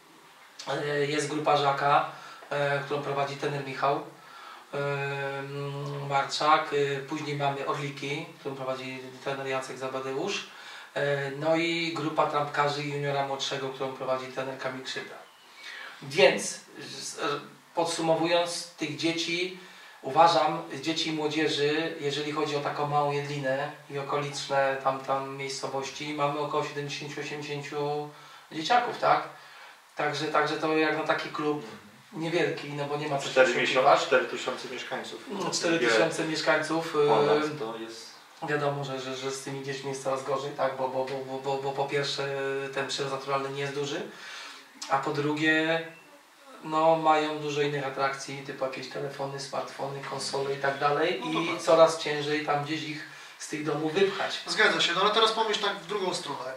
Jest grupa Żaka, e, którą prowadzi trener Michał e, Marczak. E, później mamy Orliki, którą prowadzi trener Jacek Zabadeusz. No i grupa trampkarzy juniora młodszego, którą prowadzi trener Kamil Krzywda. Więc podsumowując, tych dzieci, uważam, dzieci i młodzieży, jeżeli chodzi o taką małą Jedlinę i okoliczne tam, tam miejscowości, mamy około siedemdziesiąt do osiemdziesięciu dzieciaków, tak? Także, także to jak na taki klub niewielki, no bo nie ma co się oszukiwać. cztery tysiące mieszkańców. No, cztery tysiące mieszkańców. Ponad to jest... Wiadomo, że, że, że z tymi dziećmi jest coraz gorzej, tak? bo, bo, bo, bo, bo po pierwsze ten przyrost naturalny nie jest duży, a po drugie no, mają dużo innych atrakcji, typu jakieś telefony, smartfony, konsole i tak dalej no i tak. coraz ciężej tam gdzieś ich z tych domów wypchać. Zgadza się, no ale teraz pomyśl tak w drugą stronę.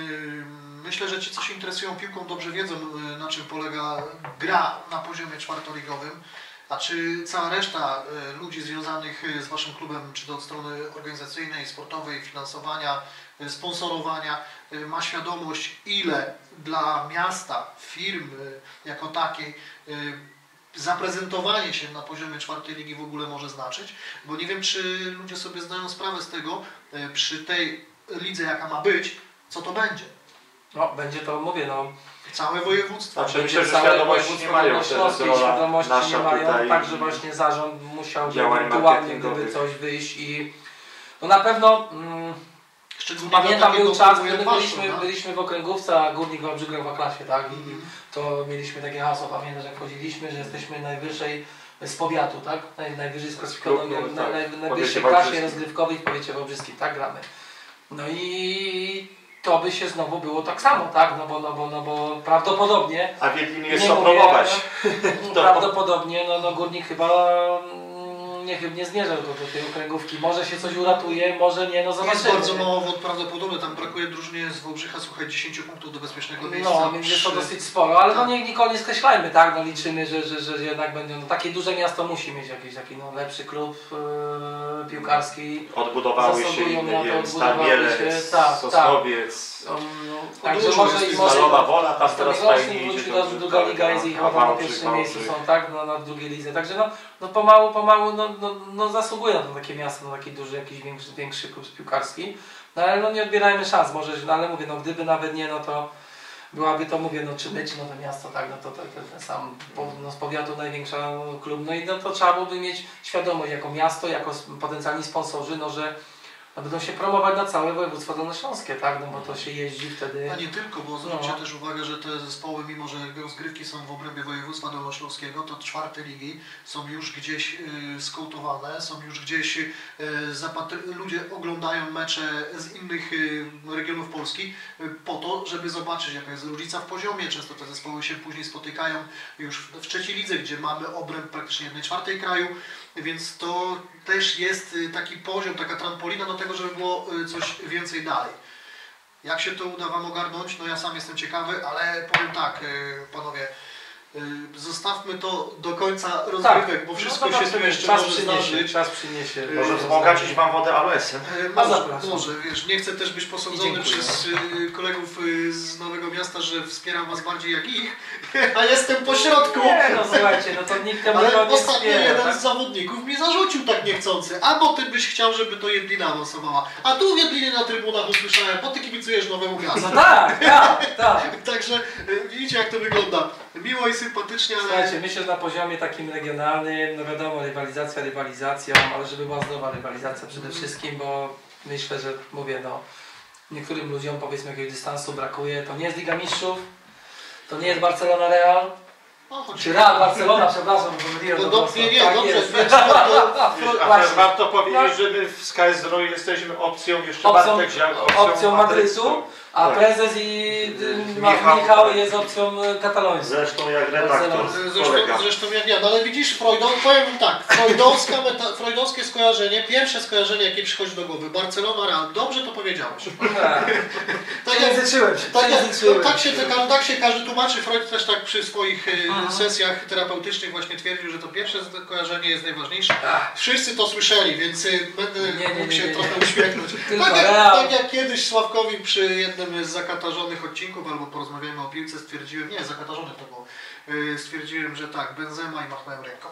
Myślę, że ci, co się interesują piłką, dobrze wiedzą, na czym polega gra na poziomie czwartoligowym, a czy cała reszta ludzi związanych z Waszym klubem, czy to od strony organizacyjnej, sportowej, finansowania, sponsorowania, ma świadomość, ile dla miasta, firmy jako takiej zaprezentowanie się na poziomie czwartej ligi w ogóle może znaczyć, bo nie wiem, czy ludzie sobie zdają sprawę z tego, przy tej lidze, jaka ma być, co to będzie. No, będzie to, mówię, no... Całe województwo. Znaczy, myślę, że świadomości nie mają, to jest rola świadomości nasza nie mają, tutaj. Także właśnie zarząd musiałby działań ewentualnie gdyby marketingowych. coś wyjść i... No na pewno... Mm, Szczególnie pamiętam, był czas, kiedy waszą, byliśmy, no? byliśmy w okręgówce, a Górnik Wałbrzych grał w A-klasie, tak? I Mhm. to mieliśmy takie hasło, pamiętasz, jak chodziliśmy, że jesteśmy najwyżej z powiatu, tak? Naj, najwyżej sklasyfikowanej, Klub, na, tak. naj, W najwyższej powiecie klasie wałbrzyskim. rozgrywkowej w powiecie wałbrzyskim, tak gramy. No i to by się znowu było tak samo, tak? No bo, no bo, no bo prawdopodobnie... A w Jedlinie jest nie co mówię, promować. To- Prawdopodobnie no, no Górnik chyba mm, niechybnie zmierzał do, do tej okręgówki. Może się coś uratuje, może nie, no Jest zobaczymy. bardzo mało wod prawdopodobne, tam brakuje drużynie z Wałbrzycha, słuchaj, dziesięć punktów do bezpiecznego miejsca. No, więc jest to przy- dosyć sporo, ale tak. no nie, nikogo nie skreślajmy, tak? No liczymy, że, że, że jednak będzie, no takie duże miasto musi mieć jakiś taki no, lepszy klub e, piłkarski. Odbudowały się Zasługują inne, na to, nie wiem, odbudowały Stal się, Mielec, tak, Sosnowiec, Um, także dużo może jest i tych może Stalowa Wola, tam teraz Stalowa fajnie idzie. wróci, dobrze, druga tak, liga jest i a chyba tam na Wałbrzych, pierwszym miejscu Wałbrzych. są, tak? No, na drugiej lidze. Także no, no pomału, pomału no, no, no zasługuje na to takie miasto, na taki duży, jakiś większy, większy klub piłkarski. No ale no nie odbierajmy szans, może, no, ale mówię, no gdyby nawet nie, no to byłaby to, mówię, no czy my, czy no to miasto, tak, no to ten, ten sam po, no, z powiatu największa klub, no i no to trzeba byłoby mieć świadomość jako miasto, jako potencjalni sponsorzy, no że no, będą się promować na całe województwo dolnośląskie, tak, no bo to się jeździ wtedy. A nie tylko, bo zwróćcie No. też uwagę, że te zespoły, mimo że rozgrywki są w obrębie województwa dolnośląskiego, to czwarte ligi są już gdzieś y, skautowane, są już gdzieś y, zapatry- ludzie oglądają mecze z innych y, regionów Polski y, po to, żeby zobaczyć, jaka jest różnica w poziomie. Często te zespoły się później spotykają już w, w trzeciej lidze, gdzie mamy obręb praktycznie jednej czwartej kraju, więc to też jest y, taki poziom, taka trampolina do tego, żeby było y, coś więcej dalej. Jak się to uda Wam ogarnąć? No ja sam jestem ciekawy, ale powiem tak, y, panowie, y, zostawmy to do końca rozgrywek, bo wszystko no to się tu zobaczymy, jeszcze czas może przyniesie, zdarzyć. czas przyniesie. Może Może Yy, wzbogacić Wam wodę aloesem. Y, A Może, zapraszam. może, wiesz, nie chcę też być I posądzony dziękuję. przez y, kolegów y, z Nowego Miasta, że wspieram Was bardziej jak ich, a jestem po środku. Nie, no słuchajcie, no to nikt temu Ale chyba nie ostatnio wspiera, jeden tak? z zawodników mi zarzucił tak niechcący, a bo ty byś chciał, żeby to Jedlina awansowała. A tu w Jedlinie na trybunach usłyszałem, bo ty kibicujesz Nowemu Miastu. No tak, tak, tak. Także y, widzicie, jak to wygląda. Miło i sympatycznie, ale Słuchajcie, myślę, że na poziomie takim regionalnym, no wiadomo, rywalizacja rywalizacją, ale żeby była zdrowa rywalizacja przede wszystkim, bo myślę, że mówię, no niektórym ludziom powiedzmy jakiegoś dystansu brakuje. To nie jest Liga Mistrzów, to nie jest Barcelona Real, no, choć... czy Real Barcelona, przepraszam, bo pomyliłem No to dobrze, nie, tak dobrze, jest. więc to, to, Wiesz, a też Właśnie. warto powiedzieć, że my w Sky Zdroju jesteśmy opcją, jeszcze Opcją- Bartek Ziak, opcją Madrytu, madrycką. a Tak. prezes i y, Ma- Michał, Michał tak. jest opcją y, katalońską. Zresztą jak redaktor, Zresztą, kolega. zresztą jak ja, no ale widzisz, Freudo, powiem wam tak, freudowska meta, freudowskie skojarzenie, pierwsze skojarzenie, jakie przychodzi do głowy, Barcelona, Real, dobrze to powiedziałeś. Tak. Tak jak, Przejęzyczyłem się, tak, jak, przejęzyczyłem no, tak, się. się, tak, tak się każdy tłumaczy, Freud też tak przy swoich e, Aha. sesjach terapeutycznych właśnie twierdził, że to pierwsze skojarzenie jest najważniejsze. Ach. Wszyscy to słyszeli, więc e, będę Nie, nie, mógł nie, się nie, trochę nie. uśmiechnąć. Tylko Tak jak, Real. tak jak kiedyś Sławkowi przy jednej jednym z zakatarzonych odcinków, albo porozmawiamy o piłce, stwierdziłem, nie, zakatarzonych to było, yy, stwierdziłem, że tak, Benzema i machnąłem ręką.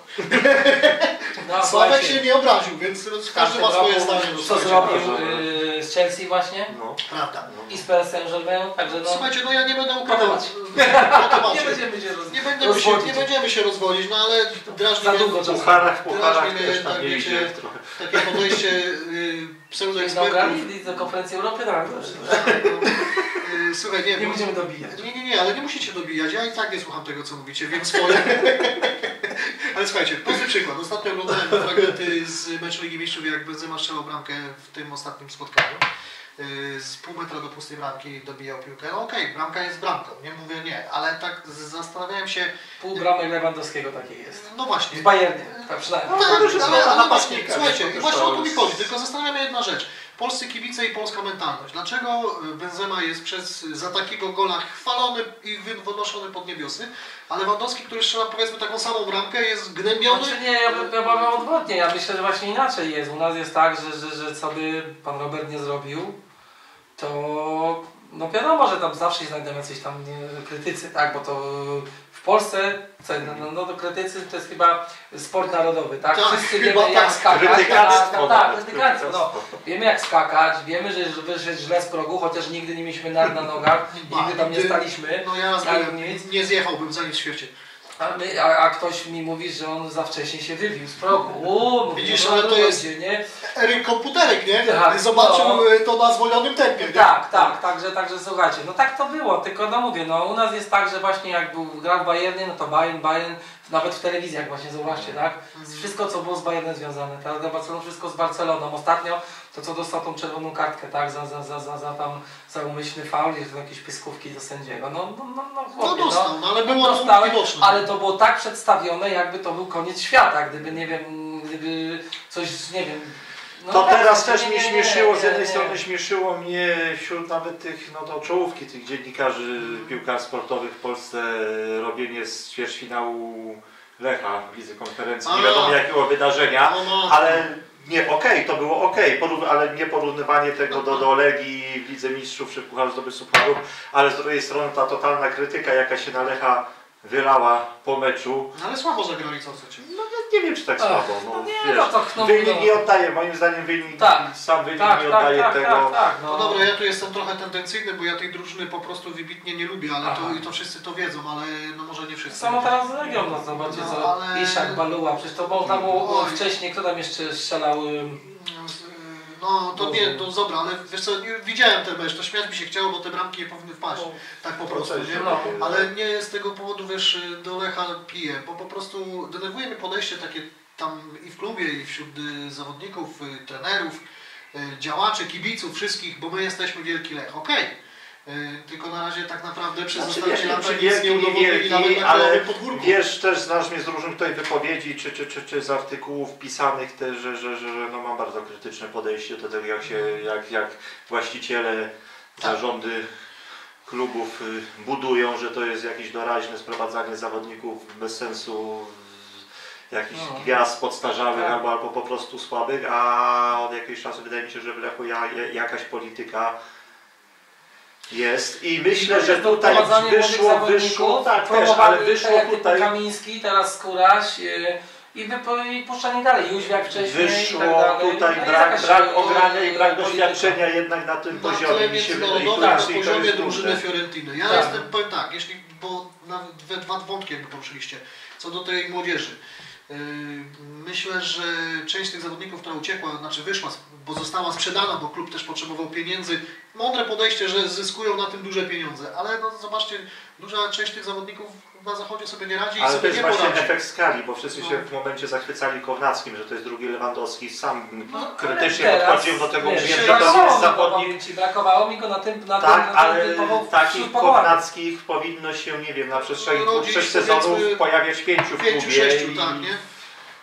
No, Sławek się nie obraził, więc każdy ma swoje zdanie. Co zrobił yy, z Chelsea właśnie? No. Prawda. I z P S Saint-Germain, także no... Słuchajcie, no ja nie będę Po ukrywał. Nie będziemy się roz... Nie będziemy się, nie będziemy się rozwodzić, no ale drażni Za mnie, długo W czasu. pucharach, w drażni pucharach mnie też tam jednak, nie wiecie, idzie trochę. takie podejście yy, pseudoekspertów. Zaogarnij do konferencji Europy, tak, dobrze. Tak, no, yy, słuchaj, nie, Nie bo- będziemy dobijać. Nie, nie, nie, ale nie musicie dobijać, ja i tak nie słucham tego, co mówicie, wiem swoje. Ale słuchajcie, prosty przykład. Ostatnio oglądałem fragmenty z meczu Ligi Mistrzów, jak Benzema strzelał bramkę w tym ostatnim spotkaniu. Yy, Z pół metra do pustej bramki dobijał piłkę. No okej, okay, bramka jest bramką, nie mówię nie, ale tak zastanawiałem się... Pół bramek Lewandowskiego takiej jest. No właśnie. W Bayernie, tak przynajmniej. No, tak, to już jest ale, ale napastnika, właśnie, słuchajcie, to już właśnie to o to mi jest- chodzi, tylko zastanawiam się jedna rzecz. Polscy kibice i polska mentalność. Dlaczego Benzema jest przez, za takiego gola chwalony i wynoszony pod niebiosy, a Lewandowski, który strzela powiedzmy taką samą bramkę, jest gnębiony? Znaczy nie, ja bym ja bym odwrotnie. Ja myślę, że właśnie inaczej jest. U nas jest tak, że, że, że co by pan Robert nie zrobił, to no wiadomo, że tam zawsze się znajdą jacyś tam nie, krytycy, tak, bo to w Polsce, co, no, no to krytycy to jest chyba sport narodowy, tak? Tak, Wszyscy chyba wiemy jak tak. skakać. Krytykarstwo tak, tak, nawet, krytykarstwo, no. krytykarstwo. Wiemy jak skakać, wiemy, że wyszedł źle z progu, chociaż nigdy nie mieliśmy nar na nogach, nigdy tam nie staliśmy. No ja raz ani byłem, nic. nie zjechałbym za nic w świecie. A, my, a, a ktoś mi mówi, że on za wcześnie się wybił z progu. Uuu, Widzisz, no, ale to no, jest- będzie, nie? Eryk Komputerek, nie? Tak, Zobaczył no. to na zwolnionym tempie. nie? Tak, tak, także, także słuchajcie, no tak to było, tylko no mówię, no u nas jest tak, że właśnie jak był gra w Bayernie, no to Bayern, Bayern, nawet w telewizjach właśnie zauważcie, tak? Wszystko co było z Bayernem związane, tak? Dla Barcelony wszystko z Barceloną. Ostatnio to co dostał tą czerwoną kartkę, tak? Za, za, za, za, za tam za umyślny faul i jakieś pyskówki do sędziego. No, no, no, no, No chłopie, dostał, no ale było to dostałem, widoczne. ale to było tak przedstawione, jakby to był koniec świata, gdyby nie wiem, gdyby coś, nie wiem. No To tak, teraz nie, też nie, mnie nie, śmieszyło, nie, z jednej nie. strony śmieszyło mnie wśród nawet tych, no to czołówki tych dziennikarzy piłkarzy sportowych w Polsce robienie z ćwierćfinału Lecha w Lidze Konferencji, nie A. wiadomo jakiego wydarzenia, No, no. ale nie, okej, to było okej, porów- ale nie porównywanie tego do, do Legii w Lidze Mistrzów czy w Pucharze Zdobyć Pucharów, ale z drugiej strony ta totalna krytyka jaka się na Lecha wylała po meczu. No ale słabo zagrali, co chcecie. No nie, nie wiem czy tak Ach, słabo, no, no nie, wiesz, no to no, wynik no. nie oddaje, moim zdaniem wynik, Tak. sam wynik Tak, nie tak, oddaje tak, tego. tak, tak, No no. dobra, ja tu jestem trochę tendencyjny, bo ja tej drużyny po prostu wybitnie nie lubię, ale to, Aha. i to wszyscy to wiedzą, ale no może nie wszyscy. Samo teraz z Legią, no zobaczcie No, co, ale- Iszak, Baluła, przecież to można było Oj. wcześniej, kto tam jeszcze strzelał? ym, No to Boże. nie, to dobra, ale wiesz co, nie, widziałem ten mecz, to śmiać mi się chciało, bo te bramki nie powinny wpaść. No. Tak po prostu, nie? No. Ale nie z tego powodu, wiesz, do Lecha piję, bo po prostu denerwuje mnie podejście takie tam i w klubie, i wśród y, zawodników, y, trenerów, y, działaczy, kibiców, wszystkich, bo my jesteśmy Wielki Lech, okej. Y, Tylko na razie tak naprawdę przez Znaczy, ostatnie nie wiem, lata czy nic wielki, nie nie udowodnili nawet wielki, na ale krajowym podwórku. wiesz, też znasz mnie z różnych tutaj wypowiedzi, czy, czy, czy, czy z artykułów pisanych też, że, że, że no, mam bardzo krytyczne podejście do tego, jak się, jak, jak właściciele, zarządy klubów y, budują, że to jest jakieś doraźne sprowadzanie zawodników bez sensu, jakichś No. gwiazd podstarzałych Tak. albo, albo po prostu słabych, a od jakiegoś czasu wydaje mi się, że w Lechu ja, jakaś polityka jest i myślę, że tutaj Wprowadzanie wyszło, młodych wyszło, zawodników, tak też, ale promowali wyszło tak jak tutaj, Kamiński, teraz Skóraś yy, i, wypo, i puszczanie dalej, Jóźwiak wcześniej i wyszło tak dalej. tutaj No i brak, jakaś, brak yy, ogrania i brak polityka. doświadczenia jednak na tym Na poziomie. tle Mi się wydaje, międzynarodowym, i na to jest- i to poziomie jest drużyny duże. Fiorentiny. Ja Tak. jestem, powiem tak, jeśli, bo nawet we dwa wątki jakby poruszyliście, co do tej młodzieży. Yy, myślę, że część tych zawodników, która uciekła, znaczy wyszła, bo została sprzedana, bo klub też potrzebował pieniędzy. Mądre podejście, że zyskują na tym duże pieniądze, ale no zobaczcie, duża część tych zawodników na zachodzie sobie nie radzi i Ale to sobie jest nie właśnie poradzi. efekt skali, bo wszyscy się No. w momencie zachwycali Kownackim, że to jest drugi Lewandowski. Sam No, krytycznie ale teraz, podchodził do tego, wiesz, mówiłem, się że to brakowało jest mi go, zawodnik. powiem ci, brakowało mi go na tym, na Tak, tym, na ale tym typowo takich wśród powołanych. Kownackich powinno się, nie wiem, na przestrzeni dwóch, Rodzić, trzech sezonów powiedzmy, pojawiać pięciu w Pięciu, klubie. sześciu, i- tak, nie?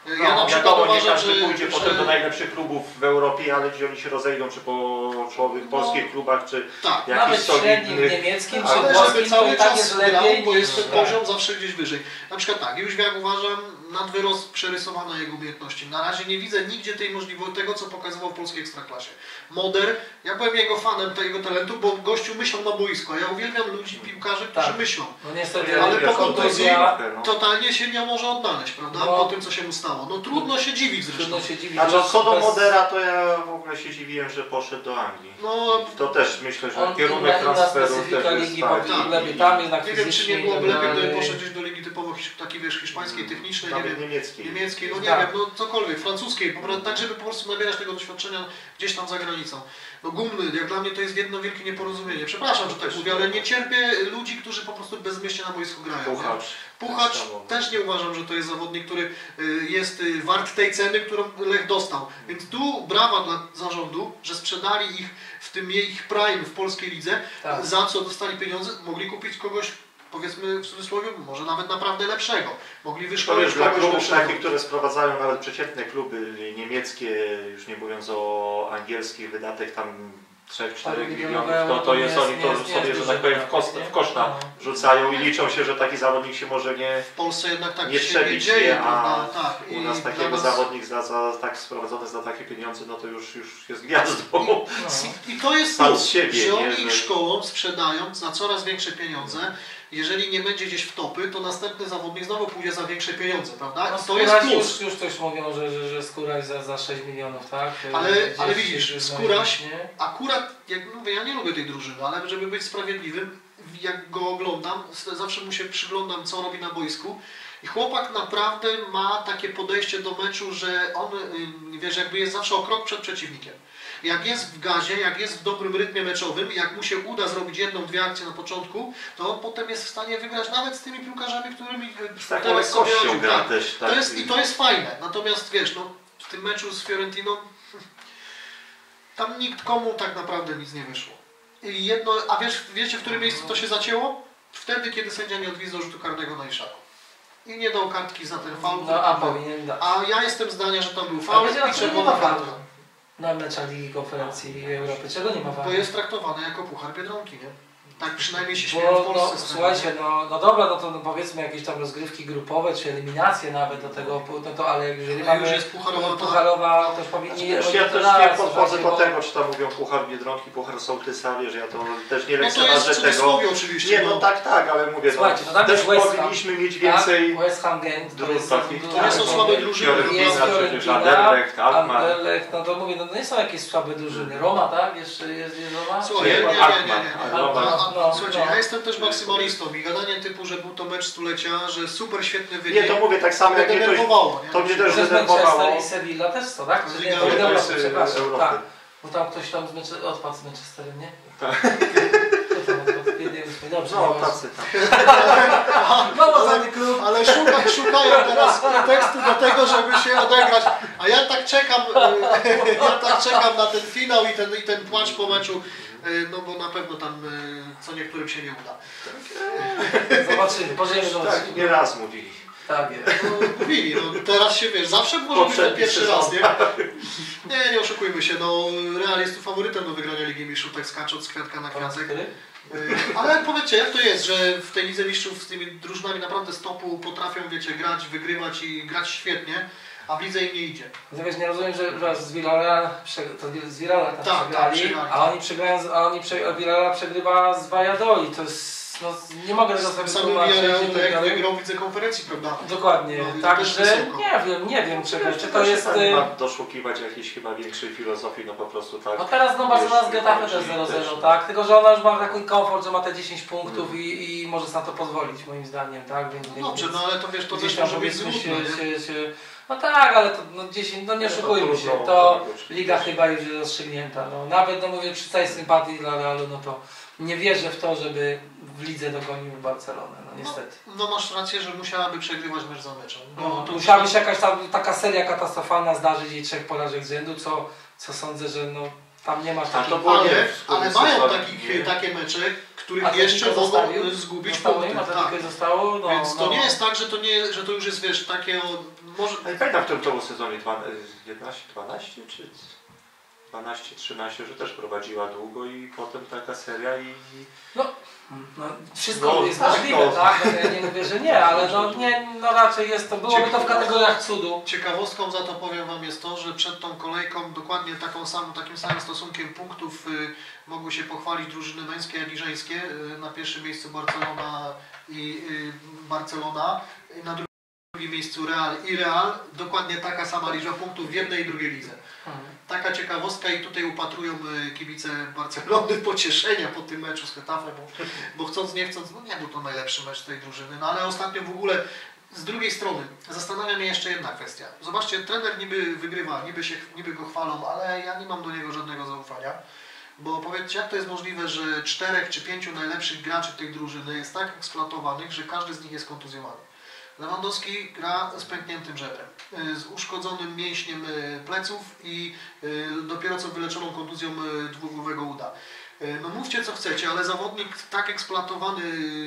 No, ja na przykład wiadomo, nie uważam, każdy że, pójdzie że... potem do najlepszych klubów w Europie, ale gdzie oni się rozejdą, czy po czołowych No, polskich klubach, czy tak, nawet jakichś średnim solidnych. niemieckim, czy ale żeby włoskim, to cały i tak czas jest grał, lepiej bo niż... jest ten tak. poziom zawsze gdzieś wyżej. Na przykład tak, Jóźwiak uważam nad wyrost przerysowane jego umiejętności. Na razie nie widzę nigdzie tej możliwości, tego co pokazywał w polskiej ekstraklasie. Moder, ja byłem jego fanem tego talentu, bo gościu myślał na boisku, a ja uwielbiam ludzi, piłkarzy, którzy Tak. myślą. No niestety, Ale po kontuzji, kontuzji no. totalnie się nie może odnaleźć, prawda? No. Po tym co się mu stało. No trudno się dziwić zresztą. Trudno się dziwić. A że co do bez- Modera, to ja w ogóle się dziwiłem, że poszedł do Anglii. No, To też myślę, że On kierunek inna, inna transferu specyfika też jest ligi, tak. powinien I- lepiej tam jednak nie wiem czy fizycznie nie i byłoby tak lepiej, gdyby dalej. poszedł gdzieś do ligi typowo hisz- takiej wiesz, hiszpańskiej, technicznej, nie Nawet wiem. niemieckiej. Niemieckiej, no nie Tak. wiem, no cokolwiek, francuskiej, po prostu, tak żeby po prostu nabierać tego doświadczenia gdzieś tam za granicą. No Gumny, jak dla mnie to jest jedno wielkie nieporozumienie. Przepraszam, że tak mówię, ale nie cierpię ludzi, którzy po prostu bezmyślnie na boisku grają. nie? Puchacz. Puchacz Tak samo. też nie uważam, że to jest zawodnik, który y, jest y, wart tej ceny, którą Lech dostał. Więc tu brawa dla zarządu, że sprzedali ich w tym ich prime w polskiej lidze, Tak. za co dostali pieniądze, mogli kupić kogoś, powiedzmy w cudzysłowie, może nawet naprawdę lepszego. Mogli To wyszkolić wiesz, dla kogoś klubów lepszego. takich, które sprowadzają nawet przeciętne kluby niemieckie, już nie mówiąc o angielskich, wydatek tam trzech czterech milionów, to, to jest oni to sobie, że tak powiem, w, kost, w koszta No. rzucają i liczą się, że taki zawodnik się może nie, W Polsce jednak tak nie się nie przebić, dzieje, nie, prawda? a Tak. u nas dla takiego nas- zawodnik za, za, tak sprowadzony za takie pieniądze, no to już, już jest gwiazdą. No. I to jest Sam plus, z siebie, że nie, oni ich że- szkołą sprzedają za coraz większe pieniądze. Jeżeli nie będzie gdzieś w topy, to następny zawodnik znowu pójdzie za większe pieniądze, prawda? No, I to jest Skóraś plus. Już, już coś mówią, że, że, że Skóraś za, za sześć milionów, tak? Ale- Gdzieś ale się widzisz, wyznaje, Skóraś- nie? Akurat, jak mówię, ja nie lubię tej drużyny, ale żeby być sprawiedliwym, jak go oglądam, zawsze mu się przyglądam, co robi na boisku. I chłopak naprawdę ma takie podejście do meczu, że on, y, wiesz, jakby jest zawsze o krok przed przeciwnikiem. Jak jest w gazie, jak jest w dobrym rytmie meczowym, jak mu się uda zrobić jedną, dwie akcje na początku, to on potem jest w stanie wygrać nawet z tymi piłkarzami, którymi y, Z taką teraz sobie lekkością radził. gra Tak. też. Tak. To jest, I to jest fajne. Natomiast wiesz, no, w tym meczu z Fiorentiną tam nikt komu tak naprawdę nic nie wyszło. I jedno, a wiesz, wiecie w którym miejscu to się zacięło? Wtedy, kiedy sędzia nie odwiedzał rzutu karnego na Iszaku. I nie dał kartki za ten faul. No a powinien dać. A ja jestem zdania, że tam był A faul wiecie, i dlaczego nie czerwona ma kartka. faulu na meczach Ligi Konferencji Europy? Czego nie ma To faulu? jest traktowane jako puchar Biedronki, nie? Tak przynajmniej się śmieją w Bo, Polsce. no, z tego, słuchajcie, nie? no, no dobra, no to no powiedzmy jakieś tam rozgrywki grupowe, czy eliminacje nawet do tego, no to ale jeżeli Ale już mamy jest pucharowa, to- pucharowa, to już powinni... Wiesz, oni ja to też raz, nie podchodzę słuchajcie, do bo- tego, czy tam mówią puchar Biedronki, puchar sołtysa, wiesz, ja to też nie No to jest w lekceważę tego. cudzysłowie oczywiście. Nie, no tak, tak, ale mówię, Słuchajcie, no, no tam też jest West Ham. powinniśmy mieć więcej Tak, West Ham Gent, to dróg jest... takich. To nie są słabe drużyny. Fiorentina, Jest przecież Fiorentina, Anderlecht, Alkmaar. Anderlecht, no to mówię, no to nie są jakieś słabe drużyny. Roma, tak? Jeszcze jest, jest Roma? Słuchaj, nie, nie, nie, nie, Alkmaar, nie. ale A, Roma- a, No, słuchajcie, no. ja jestem też maksymalistą i gadanie typu, że był to mecz stulecia, że super świetny wynik. Nie, to mówię tak samo jak mnie mnie ktoś... denerwowało, nie? to mnie też To jest zdenerwowało. Manchester i Sevilla też to, tak? Czy nie? Liga To Liga Europy, Europy, przepraszam, Europy. tak. Bo tam ktoś tam z Manche- odpadł z Manchesterem, nie? Tak. Kto tam odpadł? Biedny ósmy. Dobrze, No, nie ma- tacy tam. Mało znany klub. Ale szuka, szukają teraz tekstu do tego, żeby się odegrać. A ja tak czekam, e, ja tak czekam na ten finał i ten, i ten płacz po meczu, e, no bo na pewno tam e, co niektórym się nie uda. Zobaczymy, pożyjemy, zobaczymy. Tak, nie raz mówili. Tak jest. No, mówili, no teraz się wiesz, zawsze może być ten Poprzedni pierwszy sezon. raz, nie? Nie, nie oszukujmy się, no Real jest tu faworytem do wygrania Ligi Mistrzów, tak skacząc z kwiatka na kwiatek. Który? E, Ale powiedzcie, jak to jest, że w tej Lidze Mistrzów z tymi drużynami naprawdę z topu potrafią, wiecie, grać, wygrywać i grać świetnie, a w lidze im nie idzie. No wiesz, nie rozumiem, że, że z Villarreal, prze- to z Villarreal tam Tak, tak, przegrali, przegrali. a oni przegrają, z- a oni prze, a Villarreal przegrywa z Valladolid. To jest, no nie mogę tego sobie Sam tłumaczyć. Villarreal i to tak jak dalej. wygrał widzę konferencji, prawda? Dokładnie, No i też także wysoko. nie wiem, nie wiem czego, czy to Też jest... tam y, ma doszukiwać jakiejś chyba większej filozofii, no po prostu tak. No teraz no Barcelona z Wiesz, Getafe też też zero zero, też, tak? Tylko, że ona już ma taki komfort, że ma te dziesięć punktów i, i może sobie na to pozwolić moim zdaniem, tak? Więc, No dobrze, no ale to wiesz, to gdzieś też tam może być powiedzmy złudne, się, nie? się, się... No tak, ale to no dziesięć, no nie No to oszukujmy się, trudno, to tak, oczywiście. liga chyba już jest rozstrzygnięta. No, nawet no mówię przy całej sympatii dla Realu, no to nie wierzę w to, żeby w lidze dogonił Barcelonę, no niestety. No masz rację, że musiałaby przegrywać mecz za meczem. No, Bo tu to musiała się jakaś tam taka seria katastrofalna zdarzyć i trzech porażek z rzędu, co, co sądzę, że no Tam nie masz A takich... to było Ale, nie, ale w mają sezonie, takich, nie? takie mecze, których Atletico jeszcze mogą zostawił? zgubić Zostało punkty. im, Tak. Atletico zostało, no, Więc to no. nie jest tak, że to, nie, że to już jest, wiesz, takie... O, może... Ale pamiętam w tym to było sezonie jedenaście dwanaście czy dwanaście trzynaście, że też prowadziła długo i potem taka seria i... No, no, wszystko No, jest tak, możliwe, no. tak? No, ja nie mówię, że nie, ale no, nie, no raczej jest to, byłoby to w kategoriach cudu. Ciekawostką za to powiem Wam jest to, że przed tą kolejką dokładnie taką samą, takim samym stosunkiem punktów y, mogły się pochwalić drużyny męskie, jak i żeńskie. Y, na pierwszym miejscu Barcelona i y, Barcelona, y, na drugim miejscu Real i Real. Dokładnie taka sama liczba punktów w jednej i drugiej lidze. Mhm. Taka ciekawostka i tutaj upatrują y, kibice Barcelony pocieszenia po tym meczu z Getafem, bo, bo chcąc nie chcąc, no nie był to najlepszy mecz tej drużyny, no ale ostatnio w ogóle z drugiej strony zastanawia mnie jeszcze jedna kwestia. Zobaczcie, trener niby wygrywa, niby, się, niby go chwalą, ale ja nie mam do niego żadnego zaufania. Bo powiedzcie, jak to jest możliwe, że czterech czy pięciu najlepszych graczy tej drużyny jest tak eksploatowanych, że każdy z nich jest kontuzjowany. Lewandowski gra z pękniętym żebrem, z uszkodzonym mięśniem pleców i dopiero co wyleczoną kontuzją dwugłowego uda. No mówcie co chcecie, ale zawodnik tak eksploatowany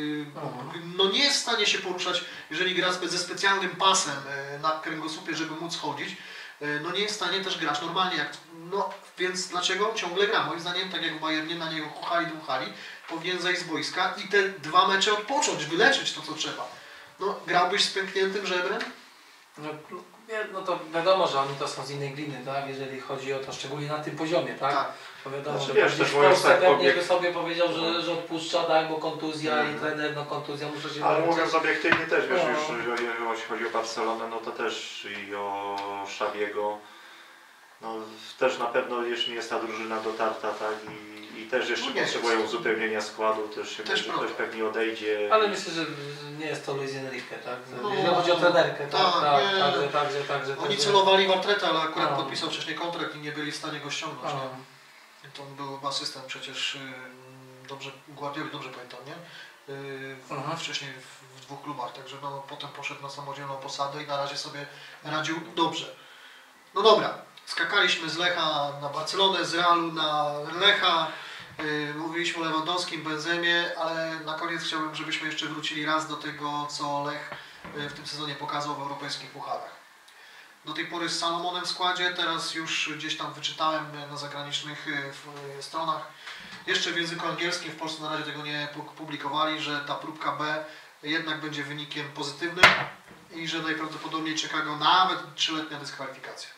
no nie jest w stanie się poruszać, jeżeli gra ze specjalnym pasem na kręgosłupie, żeby móc chodzić. No nie jest w stanie też grać normalnie, jak, no więc dlaczego ciągle gra? Moim zdaniem, tak jak w Bayernie na niego chuchali, dmuchali, powinien zejść z boiska i te dwa mecze odpocząć, wyleczyć to co trzeba. No grałbyś z pękniętym żebrem? No, no to wiadomo, że oni to są z innej gliny, tak? Jeżeli chodzi o to, szczególnie na tym poziomie, tak? Tak. To wiadomo, Znaczy, że wiesz, pewnie też w mówiąc Polsce tak, pewnie obiekt- by sobie powiedział, że, No. że odpuszcza, tak? Bo kontuzja Mhm. i trener, no kontuzja, muszę się Ale wyleczyć. mówiąc obiektywnie też, wiesz, No. już jeśli chodzi o Barcelonę, no to też i o Xaviego, no też na pewno jeszcze nie jest ta drużyna dotarta, tak? I, i też jeszcze No nie potrzebują jest. uzupełnienia składu, też się Też mówi, prawda. ktoś pewnie odejdzie. Ale myślę, że nie jest to Luis Enrique, tak? No, Jeżeli chodzi o trenerkę, tak? tak, Tak, nie. także, także, także. Oni także- celowali w Arteta, ale akurat A. podpisał wcześniej kontrakt i nie byli w stanie go ściągnąć. A. Nie? To on był asystent przecież, y, dobrze, Guardioli, dobrze pamiętam, nie? Y, w, Aha. wcześniej w, w dwóch klubach, także no, potem poszedł na samodzielną posadę i na razie sobie radził dobrze. No dobra, skakaliśmy z Lecha na Barcelonę, z Realu na Lecha, y, mówiliśmy o Lewandowskim, Benzemie, ale na koniec chciałbym, żebyśmy jeszcze wrócili raz do tego, co Lech y, w tym sezonie pokazał w europejskich pucharach. Do tej pory z Salomonem w składzie, teraz już gdzieś tam wyczytałem na zagranicznych y, w- y, stronach, jeszcze w języku angielskim, w Polsce na razie tego nie pu- publikowali, że ta próbka B jednak będzie wynikiem pozytywnym i że najprawdopodobniej czeka go nawet trzyletnia dyskwalifikacja.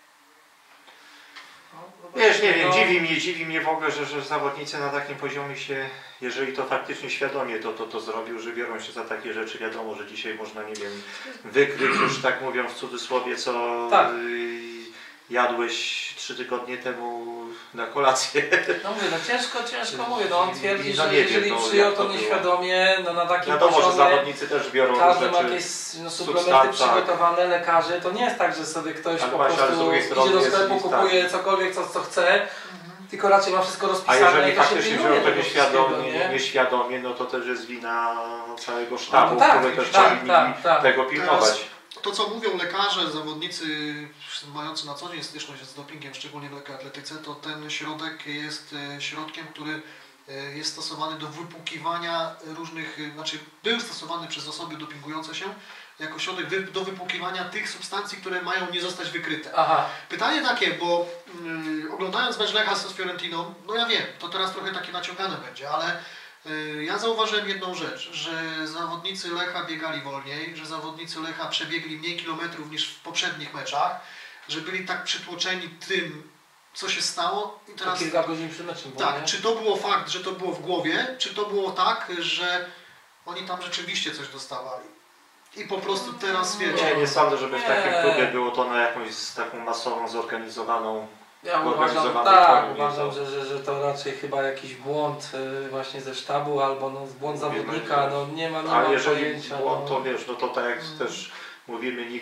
Wiesz, nie wiem, No. dziwi mnie, dziwi mnie w ogóle, że, że zawodnicy na takim poziomie się, jeżeli to faktycznie świadomie to, to, to zrobił, że biorą się za takie rzeczy, wiadomo, że dzisiaj można, nie wiem, wykryć już tak mówiąc w cudzysłowie, co Tak. y, jadłeś trzy tygodnie temu na kolację. No mówię, no ciężko, ciężko mówię, no on twierdzi, No że nie wiem, jeżeli no, przyjął jak to to było. nieświadomie, no na takim Wiadomo, że poziomie, zawodnicy też biorą każdy ma rzeczy. jakieś no, suplementy substancja. przygotowane, lekarze, to nie jest tak, że sobie ktoś Ale po właśnie, ale z prostu drugiej idzie strony do jest sklepu, list, kupuje cokolwiek, co, co chce, tylko raczej ma wszystko A rozpisane jeżeli i to się faktycznie pilnuje wziął to tego wszystkiego, nieświadomie, nie? nieświadomie, no to też jest wina całego sztabu, No tak, który też tak, powinni tak, tak. tego pilnować. To co mówią lekarze, zawodnicy mający na co dzień styczność z dopingiem, szczególnie w lekkiej atletyce, to ten środek jest e, środkiem, który e, jest stosowany do wypłukiwania różnych, e, znaczy był stosowany przez osoby dopingujące się jako środek wy, do wypłukiwania tych substancji, które mają nie zostać wykryte. Aha, Pytanie takie, bo y, oglądając mecz Lecha z Fiorentiną, no ja wiem, to teraz trochę takie naciągane będzie, ale y, ja zauważyłem jedną rzecz, że zawodnicy Lecha biegali wolniej, że zawodnicy Lecha przebiegli mniej kilometrów niż w poprzednich meczach, że byli tak przytłoczeni tym, co się stało i to teraz... kilka godzin przed meczem było, Tak, nie? czy to było fakt, że to było w głowie, czy to było tak, że oni tam rzeczywiście coś dostawali. I po prostu teraz wiecie... Nie, nie sądzę, żeby w Nie. takim klubie było to na jakąś taką masową, zorganizowaną. Ja uważam, organizowanej tak, formie, uważam, to- że, że, że to raczej chyba jakiś błąd y, właśnie ze sztabu albo no, błąd zawodnika, no nie ma, nie Ale mam jeżeli pojęcia. błąd, no. to wiesz, no to tak jak Mm. też mówimy, nikt w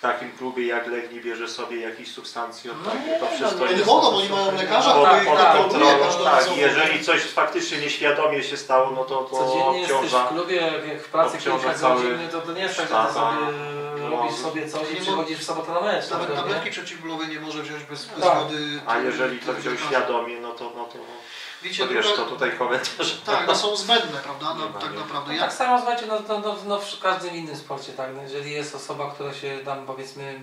takim klubie jak Legni bierze sobie jakieś substancje od No takiego, nie, to no, wszystko no, Oni jest mogą, oni mają lekarza, No, który tak, ich tak, kontroluje kontrolą. każdorazowo. Tak, jeżeli coś faktycznie nieświadomie się stało, no to to Codziennie jesteś obciąża. w klubie, jak, jak w pracy obciąża kilka cały godzin, to, to nie jest tak, że ty sztab, sobie no, robisz sobie coś i nie przychodzisz w sobotę na mecz. Nawet tak, tabletki nie? przeciwbólowe nie może wziąć bez, bez Tak. zgody. A jeżeli to wziął lekarza. świadomie, no to, no to, Wiecie, to wiesz, druga- to tutaj komentarz. Tak, no są zbędne, prawda? No, Nie ma, tak nie. naprawdę. No Ja, tak samo słuchajcie, no, no, no, no w każdym innym sporcie, tak? No, jeżeli jest osoba, która się tam powiedzmy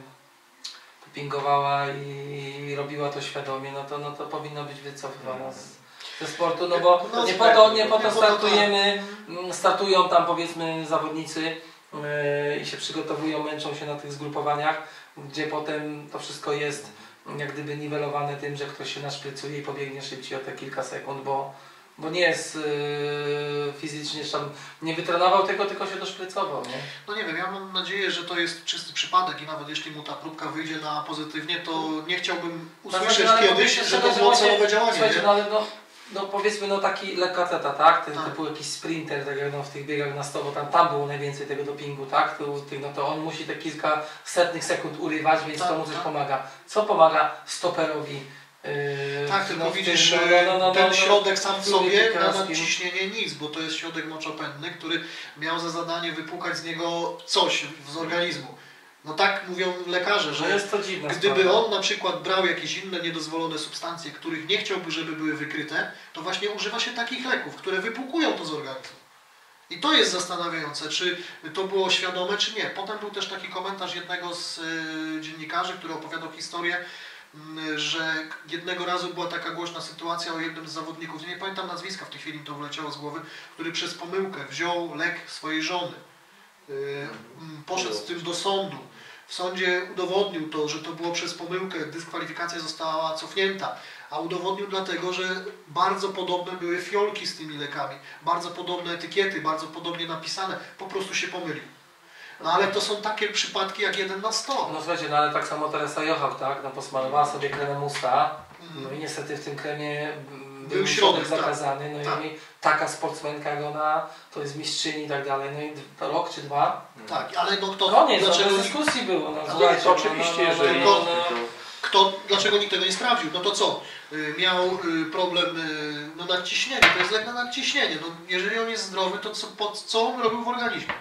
dopingowała i robiła to świadomie, no to, no to powinno być wycofywana z, ze sportu, no bo No, nie po to, nie nie po po to to, startujemy, startują tam powiedzmy zawodnicy yy, i się przygotowują, męczą się na tych zgrupowaniach, gdzie potem to wszystko jest jak gdyby niwelowane tym, że ktoś się naszprycuje i pobiegnie szybciej o te kilka sekund, bo Bo nie jest yy, fizycznie, tam nie wytrenował tego, tylko się doszprycował, nie? no nie wiem, ja mam nadzieję, że to jest czysty przypadek i nawet jeśli mu ta próbka wyjdzie na pozytywnie, to nie chciałbym usłyszeć No, ale kiedyś, powiedzmy że to sobie, było właśnie- celowe działanie. Słuchajcie, Nie? no ale no, no powiedzmy no taki lekkoatleta, tak? Ten Tak. typu jakiś sprinter, tak jak no, w tych biegach na sto, bo tam, tam było najwięcej tego dopingu, tak? To, tych, no to on musi te kilka setnych sekund urywać, więc Tak, to mu coś tak. pomaga. Co pomaga stoperowi? Yy, Tak, tylko no, w widzisz, tym, że no, no, no, ten no, środek sam w klubie sobie na piłkarskim. nadciśnienie nic, bo to jest środek moczopędny, który miał za zadanie wypłukać z niego coś z organizmu. No tak mówią lekarze, Że że jest to dziwne. gdyby on na przykład brał jakieś inne niedozwolone substancje, których nie chciałby, żeby były wykryte, to właśnie używa się takich leków, które wypłukują to z organizmu. I to jest zastanawiające, czy to było świadome, czy nie. Potem był też taki komentarz jednego z y, dziennikarzy, który opowiadał historię, y, że jednego razu była taka głośna sytuacja o jednym z zawodników, nie pamiętam nazwiska, w tej chwili mi to wleciało z głowy, który przez pomyłkę wziął lek swojej żony. Y, y, poszedł z tym do sądu. W sądzie udowodnił to, że to było przez pomyłkę, dyskwalifikacja została cofnięta, a udowodnił dlatego, że bardzo podobne były fiolki z tymi lekami, bardzo podobne etykiety, bardzo podobnie napisane, po prostu się pomylił. No ale to są takie przypadki jak jeden na sto. No słuchajcie, no ale tak samo Teresa Jochak, tak? No posmarowała sobie kremem usta, Mhm. no i niestety w tym kremie mm, Był był środek, środek zakazany, no tak. i taka sportsmenka jak ona, to jest mistrzyni i tak dalej, no i d- rok czy dwa? Tak, ale no kto, Koniec, no, dlaczego, bez nikt, dyskusji było, no No, słuchajcie. To oczywiście, no, no, no, jeżeli no, no, no. kto, dlaczego nikt tego nie sprawdził? No to co? Y, Miał y, problem y, no, nadciśnienie, to jest lek na nadciśnienie. No, jeżeli on jest zdrowy, to co, po, co on robił w organizmie?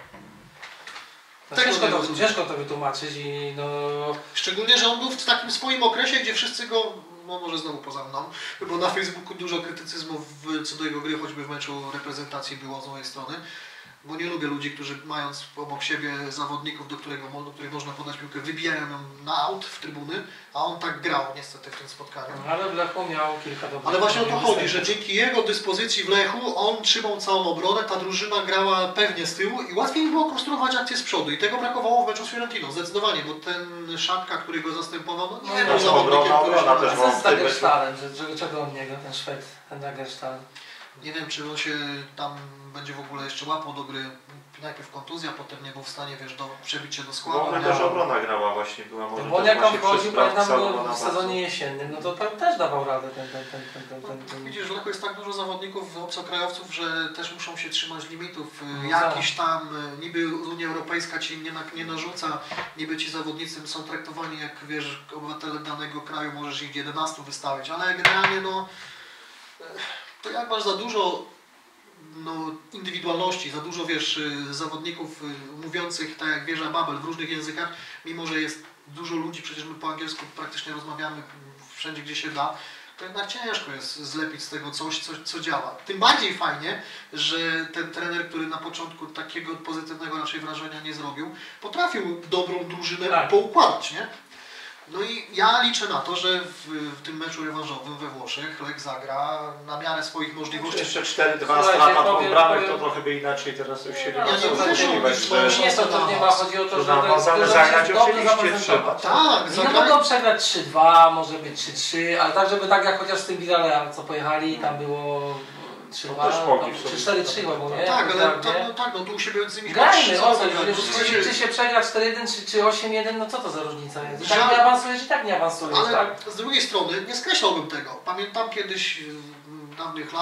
No, Tego ciężko, nie to, rozumiem. ciężko to wytłumaczyć i no... Szczególnie, że on był w takim swoim okresie, gdzie wszyscy go, no może znowu poza mną, bo na Facebooku dużo krytycyzmu w, co do jego gry, choćby w meczu reprezentacji było z mojej strony, bo nie lubię ludzi, którzy mając obok siebie zawodników, do, którego, do których można podać piłkę, wybijają ją na aut w trybuny, a on tak grał niestety w tym spotkaniu. Ale w Lechu miał kilka dobrych... Ale właśnie o to chodzi, że występów. dzięki jego dyspozycji w Lechu on trzymał całą obronę, ta drużyna grała pewnie z tyłu i łatwiej było konstruować akcję z przodu. I tego brakowało w meczu z Fiorentiną, zdecydowanie, bo ten Szapka, który go zastępował, no nie No, był no, zawodnikiem, obrona, który się... obrona też A była co z w tym Dagerstalem, że, że, czego od niego ten Szwed, ten Dagerstal? Nie wiem, czy on się tam będzie w ogóle jeszcze łapał do gry. Najpierw kontuzja, potem nie był w stanie, wiesz, do, przebić się do Bo składu. ona miał- też obrona grała właśnie, była może Bo on też jak tam właśnie wchodził, przez pamiętam sprawca w ona sezonie jesiennym, no to tam też dawał radę ten, ten, ten, ten, ten, ten, ten. Widzisz, w Lechu jest tak dużo zawodników, obcokrajowców, że też muszą się trzymać limitów. No Jakiś tam, y, niby Unia Europejska ci nie, na, nie narzuca, niby ci zawodnicy są traktowani jak, wiesz, obywatele danego kraju, możesz ich jedenastu wystawić, ale generalnie no, y, to jak masz za dużo no, indywidualności, za dużo, wiesz, y, zawodników y, mówiących, tak jak wieża Babel, w różnych językach, mimo że jest dużo ludzi, przecież my po angielsku praktycznie rozmawiamy mm, wszędzie, gdzie się da, to jednak ciężko jest zlepić z tego coś, co, co działa. Tym bardziej fajnie, że ten trener, który na początku takiego pozytywnego raczej wrażenia nie zrobił, potrafił dobrą drużynę Tak. poukładać, nie? No i ja liczę na to, że w, w tym meczu rewanżowym we Włoszech Lech zagra na miarę swoich możliwości. Jeszcze cztery dwa Słuchajcie, strata dwóch powiem- bramek, powiem- to trochę by inaczej teraz już się Ja nie nie ma co uwierzę, oczekiwać, że- że... Nie, to, to nie ma, chodzi o to, że Że to jest zamiast dużo zagrać się dobrze oczywiście zaprezentować. Tak, Nie zagrali. mogą przegrać trzy dwa, może być trzy trzy, ale tak, żeby tak jak chociaż z tym Villarreal, co pojechali, tam było trzy dwa, też mogli no, sobie- czy cztery trzy mogą, nie? Tak, ale Tak, tak, nie? no, tak, no tu u siebie z nimi Grajmy, o co? grać. Czy, czy się przegra cztery jeden, czy, czy osiem jeden, no co to za różnica jest? I tak Żal- nie awansujesz, i tak nie awansujesz, Ale tak? z drugiej strony nie skreślałbym tego. Pamiętam kiedyś, w dawnych lat,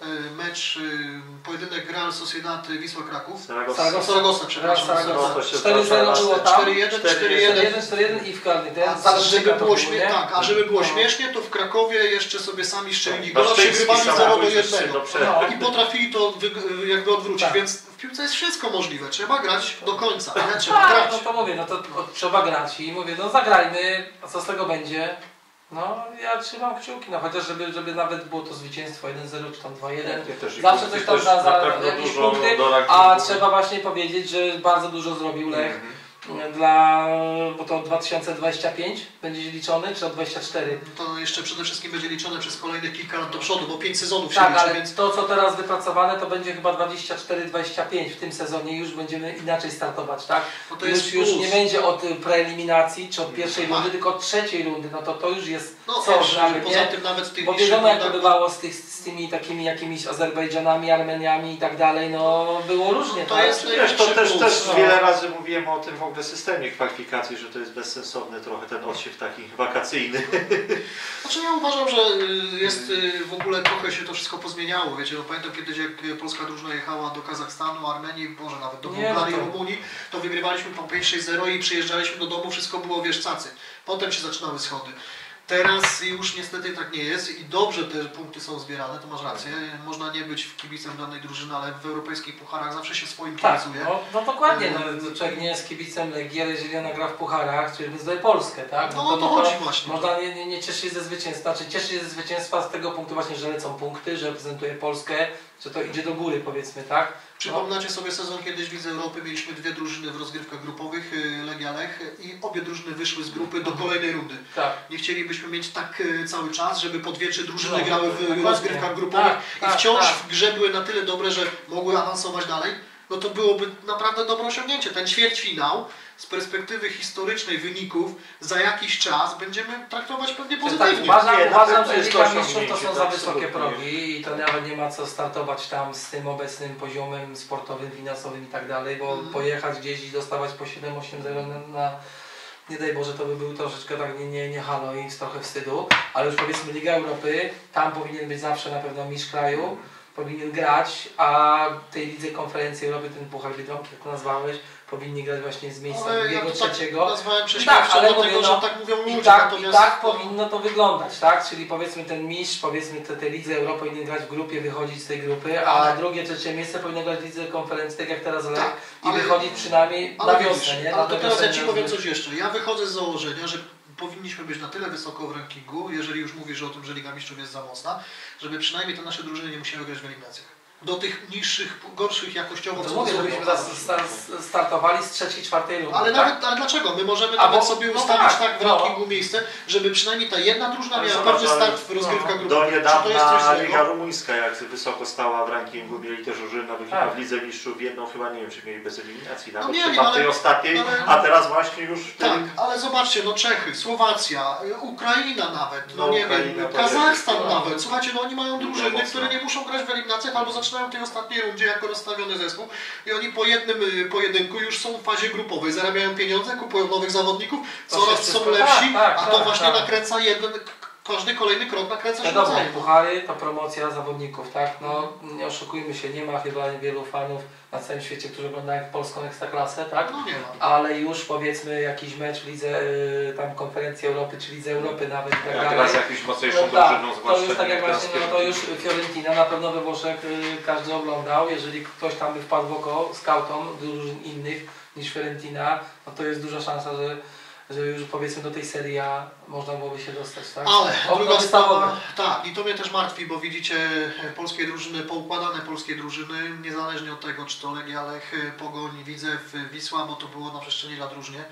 mecz, pojedynek Real Sociedad Wisła Kraków. Saragossa. Saragossa, przepraszam. cztery zero było tam, cztery jeden, cztery jeden, cztery jeden i w karny. A żeby było, śmie tak, a żeby było śmiesznie, to w Krakowie jeszcze sobie sami strzelili gola, przegrywali zero do jednego. No. I potrafili to jakby odwrócić, tak. Więc w piłce jest wszystko możliwe. Trzeba grać do końca, ale trzeba tak, grać. No to mówię, no to, to trzeba grać i mówię, no zagrajmy, a co z tego będzie? No ja trzymam kciuki, no chociaż żeby, żeby nawet było to zwycięstwo jeden zero czy tam dwa jeden. Zawsze coś tam za, za jakieś punkty, a trzeba właśnie powiedzieć, że bardzo dużo zrobił Lech. Mm-hmm. Dla, bo to dwa tysiące dwudziesty piąty będzie liczony, czy od dwudziesty czwarty? To jeszcze przede wszystkim będzie liczone przez kolejne kilka lat do przodu, bo pięć sezonów się tak, liczy, ale więc... to co teraz wypracowane to będzie chyba dwadzieścia cztery dwadzieścia pięć w tym sezonie już będziemy inaczej startować, tak? No to już, jest już nie będzie od preeliminacji, czy od pierwszej rundy, tylko od trzeciej rundy, no to to już jest no, coś, nawet, poza tym nawet w tych bo wiadomo jak to bywało z, tych, z tymi takimi jakimiś Azerbejdżanami, Armeniami i tak dalej, no było różnie, to tak? jest Wiesz, to też, też no. wiele razy mówiłem o tym w ogóle systemie kwalifikacji, że to jest bezsensowny trochę ten odsiew taki wakacyjny. Znaczy ja uważam, że jest w ogóle trochę się to wszystko pozmieniało, wiecie, no pamiętam kiedyś jak polska drużyna jechała do Kazachstanu, Armenii, może nawet do Bułgarii, no to... Rumunii, to wygrywaliśmy po pięć sześć zero i przyjeżdżaliśmy do domu, wszystko było wiesz cacy. Potem się zaczynały schody. Teraz już niestety tak nie jest i dobrze te punkty są zbierane, to masz rację. Można nie być kibicem danej drużyny, ale w europejskich pucharach zawsze się swoim kibicuje. Tak, no, no dokładnie, no, człowiek nie jest kibicem Legii, ale jeżeli ona gra w pucharach, czyli zdaje Polskę, tak? No, no to, no to chodzi właśnie. Można nie, nie, nie cieszyć się ze zwycięstwa, znaczy cieszyć się ze zwycięstwa z tego punktu właśnie, że lecą punkty, że reprezentuje Polskę, że to idzie do góry powiedzmy, tak? Przypominacie sobie sezon kiedyś w Lidze Europy, mieliśmy dwie drużyny w rozgrywkach grupowych, Legia Lech i obie drużyny wyszły z grupy do kolejnej rundy. Tak. Nie chcielibyśmy mieć tak cały czas, żeby po dwie, trzy drużyny no, grały w dokładnie. rozgrywkach grupowych tak, i wciąż tak. w grze były na tyle dobre, że mogły awansować dalej. No to byłoby naprawdę dobre osiągnięcie. Ten ćwierćfinał z perspektywy historycznej wyników za jakiś czas będziemy traktować pewnie pozytywnie. Tak, uważam, nie, uważam że jest Liga Mistrzów to są to za wysokie absolutnie. progi i to nawet nie ma co startować tam z tym obecnym poziomem sportowym, finansowym i tak dalej, bo mm. pojechać gdzieś i dostawać po siedem osiem zero na, na nie daj Boże, to by był troszeczkę tak nie, nie, nie halo i trochę wstydu, ale już powiedzmy Liga Europy, tam powinien być zawsze na pewno mistrz kraju, mm. powinien grać, a tej Lidze Konferencji Europy, ten Puchar Biedronki, jak to nazwałeś, powinni grać właśnie z miejsca ale drugiego, ja to trzeciego. Tak nazwałem tak, ale do mówię, tego, no, że tak mówią ludzie. I tak, natomiast i tak to... powinno to wyglądać, tak? Czyli powiedzmy ten mistrz, powiedzmy te, te Lidze Europy powinien grać w grupie, wychodzić z tej grupy, a ale... drugie, trzecie miejsce powinno grać w Lidze Konferencji, tak jak teraz Lech, tak, i ale... wychodzić przynajmniej ale na widzisz, wiosnę, nie? Ale na to teraz ja Ci wiosnę, powiem coś jeszcze. Ja wychodzę z założenia, że powinniśmy być na tyle wysoko w rankingu, jeżeli już mówisz o tym, że Liga Mistrzów jest za mocna, żeby przynajmniej te nasze drużyny nie musiały grać w eliminacjach. Do tych niższych, gorszych jakościowo. No to mówię, żebyśmy startowali z trzeciej, czwartej rundy. Ale, tak? nawet, ale dlaczego? My możemy A nawet bo, sobie no ustawić tak, tak w no. rankingu miejsce, żeby przynajmniej ta jedna drużyna Ale miała zobacz, pewny start w rozgrywkach no, grupowych. do niedawna Czy to jest coś Liga złego? Rumuńska, jak wysoko stała w rankingu, mieli też drużynę tak. w Lidze Mistrzów, jedną chyba nie wiem, czy mieli bez eliminacji, nawet No nie, chyba ale, w tej ostatniej, ale, a teraz właśnie już w tak, tym... ale zobaczcie, no Czechy, Słowacja, Ukraina nawet, no, No, nie Ukraina wiem, to Kazachstan jest- nawet. Słuchajcie, no oni mają drużyny, mocno. które nie muszą grać w eliminacjach albo zaczynają w tej ostatniej rundzie jako rozstawiony zespół i oni po jednym y, pojedynku już są w fazie grupowej, zarabiają pieniądze, kupują nowych zawodników, To coraz się są wszystko- lepsi, tak, tak, a to tak, właśnie tak. nakręca jeden, każdy kolejny krok nakręca się Wiadomo, nawzajem. puchary to promocja zawodników, tak? No nie oszukujmy się, nie ma chyba wielu fanów na całym świecie, którzy oglądają polską ekstraklasę, tak? No nie ma. Ale już powiedzmy jakiś mecz w Lidze, y, tam Konferencji Europy, czy Lidze Europy nawet i tak Jak dalej. teraz jakąś mocniejszą No tak, drużyną, to zwłaszcza już tak jak nie właśnie, no to już Fiorentina na pewno we Włoszech y, każdy oglądał, jeżeli ktoś tam by wpadł w oko skautom drużyn innych niż Fiorentina, no to jest duża szansa, że że już powiedzmy do tej serii A można byłoby się dostać, tak? Ale O, druga to sprawa, tak, i to mnie też martwi, bo widzicie polskie drużyny, poukładane polskie drużyny, niezależnie od tego, czy to Legia, Lech, Pogoń, Widzew, Wisła, bo to było na przestrzeni lat różnie.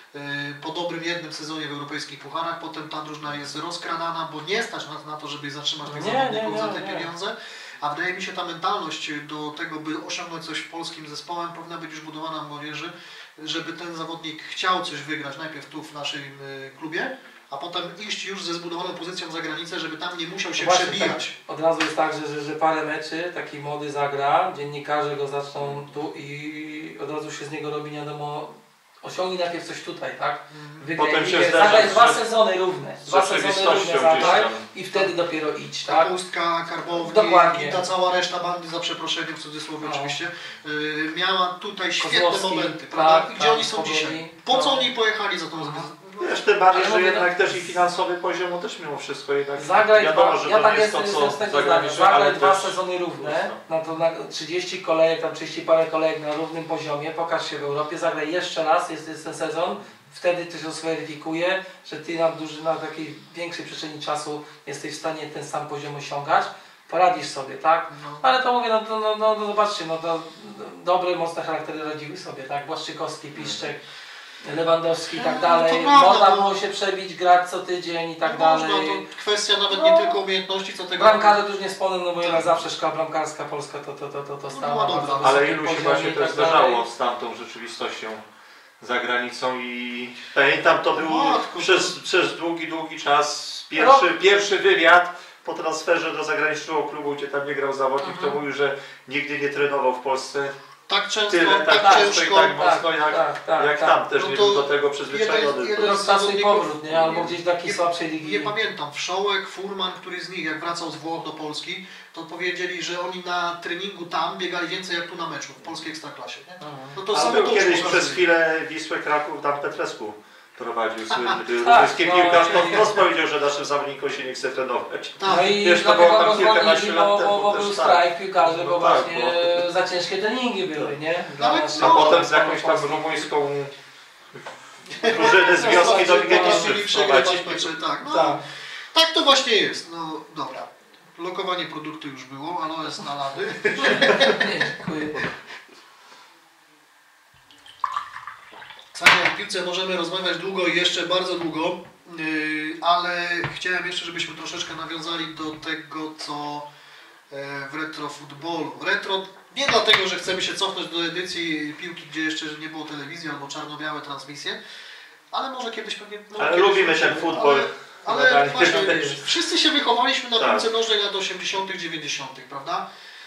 Po dobrym jednym sezonie w europejskich pucharach, potem ta drużyna jest rozkradana, bo nie stać nas na to, żeby zatrzymać tych Nie, zawodników nie, za nie, te nie. pieniądze. A wydaje mi się ta mentalność do tego, by osiągnąć coś w polskim zespołem, powinna być już budowana w młodzieży, żeby ten zawodnik chciał coś wygrać najpierw tu w naszym y, klubie, a potem iść już ze zbudowaną pozycją za granicę, żeby tam nie musiał się Właśnie, przebijać. Tak, od razu jest tak, że, że, że parę meczy taki młody zagra, dziennikarze go zaczną tu i od razu się z niego robi nie wiadomo osiągnij najpierw coś tutaj, tak? Potem się ligę, zdarza, zagraj dwa że- sezony równe, z dwa sezony rzeczywistością równe gdzieś zagraj tam. i wtedy dopiero idź, tak? Kapustka, karbownik Dokładnie. i ta cała reszta bandy, za przeproszeniem w cudzysłowie No. oczywiście, yy, miała tutaj świetne Kozłowski, momenty, prawda? tak, I gdzie tak, oni są Pogoni, dzisiaj? Po co no. oni pojechali za tą Wiesz, tym bardziej, Ale że mówię, jednak no- też i finansowy poziom też mimo wszystko jednak Zagraj wiadomo, dwa, że ja to tak nie jest jestem, to, co jestem z tego zdania, zagraniczne, ale zagraj dwa też... sezony równe, na to na trzydzieści kolejek, tam trzydzieści parę kolejek na równym poziomie, pokaż się w Europie, zagraj jeszcze raz, jest, jest ten sezon, wtedy to się zweryfikuje, że ty na, duży, na takiej większej przestrzeni czasu jesteś w stanie ten sam poziom osiągać, poradzisz sobie, tak? No. Ale to mówię, no, to, no, no, no zobaczcie, no to dobre, mocne charaktery radziły sobie, tak? Błaszczykowski, Piszczek, Lewandowski i tak No, dalej. to prawda, Można no. było się przebić, grać co tydzień i tak No dalej. można, to kwestia nawet No. nie tylko umiejętności, co tego... Bramkarze to już nie wspomnę, no bo Tak. jednak zawsze szkoła bramkarska polska to, to, to, to, to stała była na dobra. bardzo Ale wysokim ilu się poziomie właśnie i też tak dalej. zdarzało z tamtą rzeczywistością za granicą i pamiętam to był Matko, przez, przez długi, długi czas pierwszy, pierwszy wywiad po transferze do zagranicznego klubu, gdzie tam nie grał zawodnik, Mhm. to mówił, że nigdy nie trenował w Polsce Tak często, tyle, tak, tak często i ciężko. tak mocno tak, jak, tak, tak, jak tak. tam też No nie to był do tego przyzwyczajony. jeden- jeden- Rotacji zawodników- powrót, nie? Albo gdzieś do takiej Nie- słabszej ligi. Nie pamiętam, Wszołek, Furman, któryś z nich jak wracał z Włoch do Polski, to powiedzieli, że oni na treningu tam biegali więcej jak tu na meczu w polskiej ekstraklasie. Nie? Mhm. No to A samo był to już kiedyś pokazuje. przez chwilę Wisłę Kraków, tam Petrescu prowadził słynny był tak, ruski no, piłkarz, no, to wprost powiedział, że naszym zawodnikom się nie chce trenować. Tak. No i Wiesz, to dlatego było tam go zwolnili, kilkanaście bo, lat temu bo, bo też był tak. strajk piłkarzy, No bo tak, właśnie za ciężkie treningi były, nie? Dla Ale nas- no, A No, potem z jakąś tam rumuńską drużynę z wioski do Ligi Potrafili Mistrzów przegrywać prowadzić. mecze, tak. No, Tak. tak to właśnie jest. No dobra. Lokowanie produktu już było, ale jest na lady. Nie, dziękuję. Słuchajcie, o piłce możemy rozmawiać długo i jeszcze bardzo długo, yy, ale chciałem jeszcze, żebyśmy troszeczkę nawiązali do tego, co e, w retro futbolu. Retro nie dlatego, że chcemy się cofnąć do edycji piłki, gdzie jeszcze nie było telewizji albo czarno-białe transmisje, ale może kiedyś pewnie... może Ale kiedyś lubimy wrócimy. ten futbol. Ale, ale Nadal właśnie, też. wszyscy się wychowaliśmy na Tak. piłce nożnej lat osiemdziesiątych, dziewięćdziesiątych, prawda?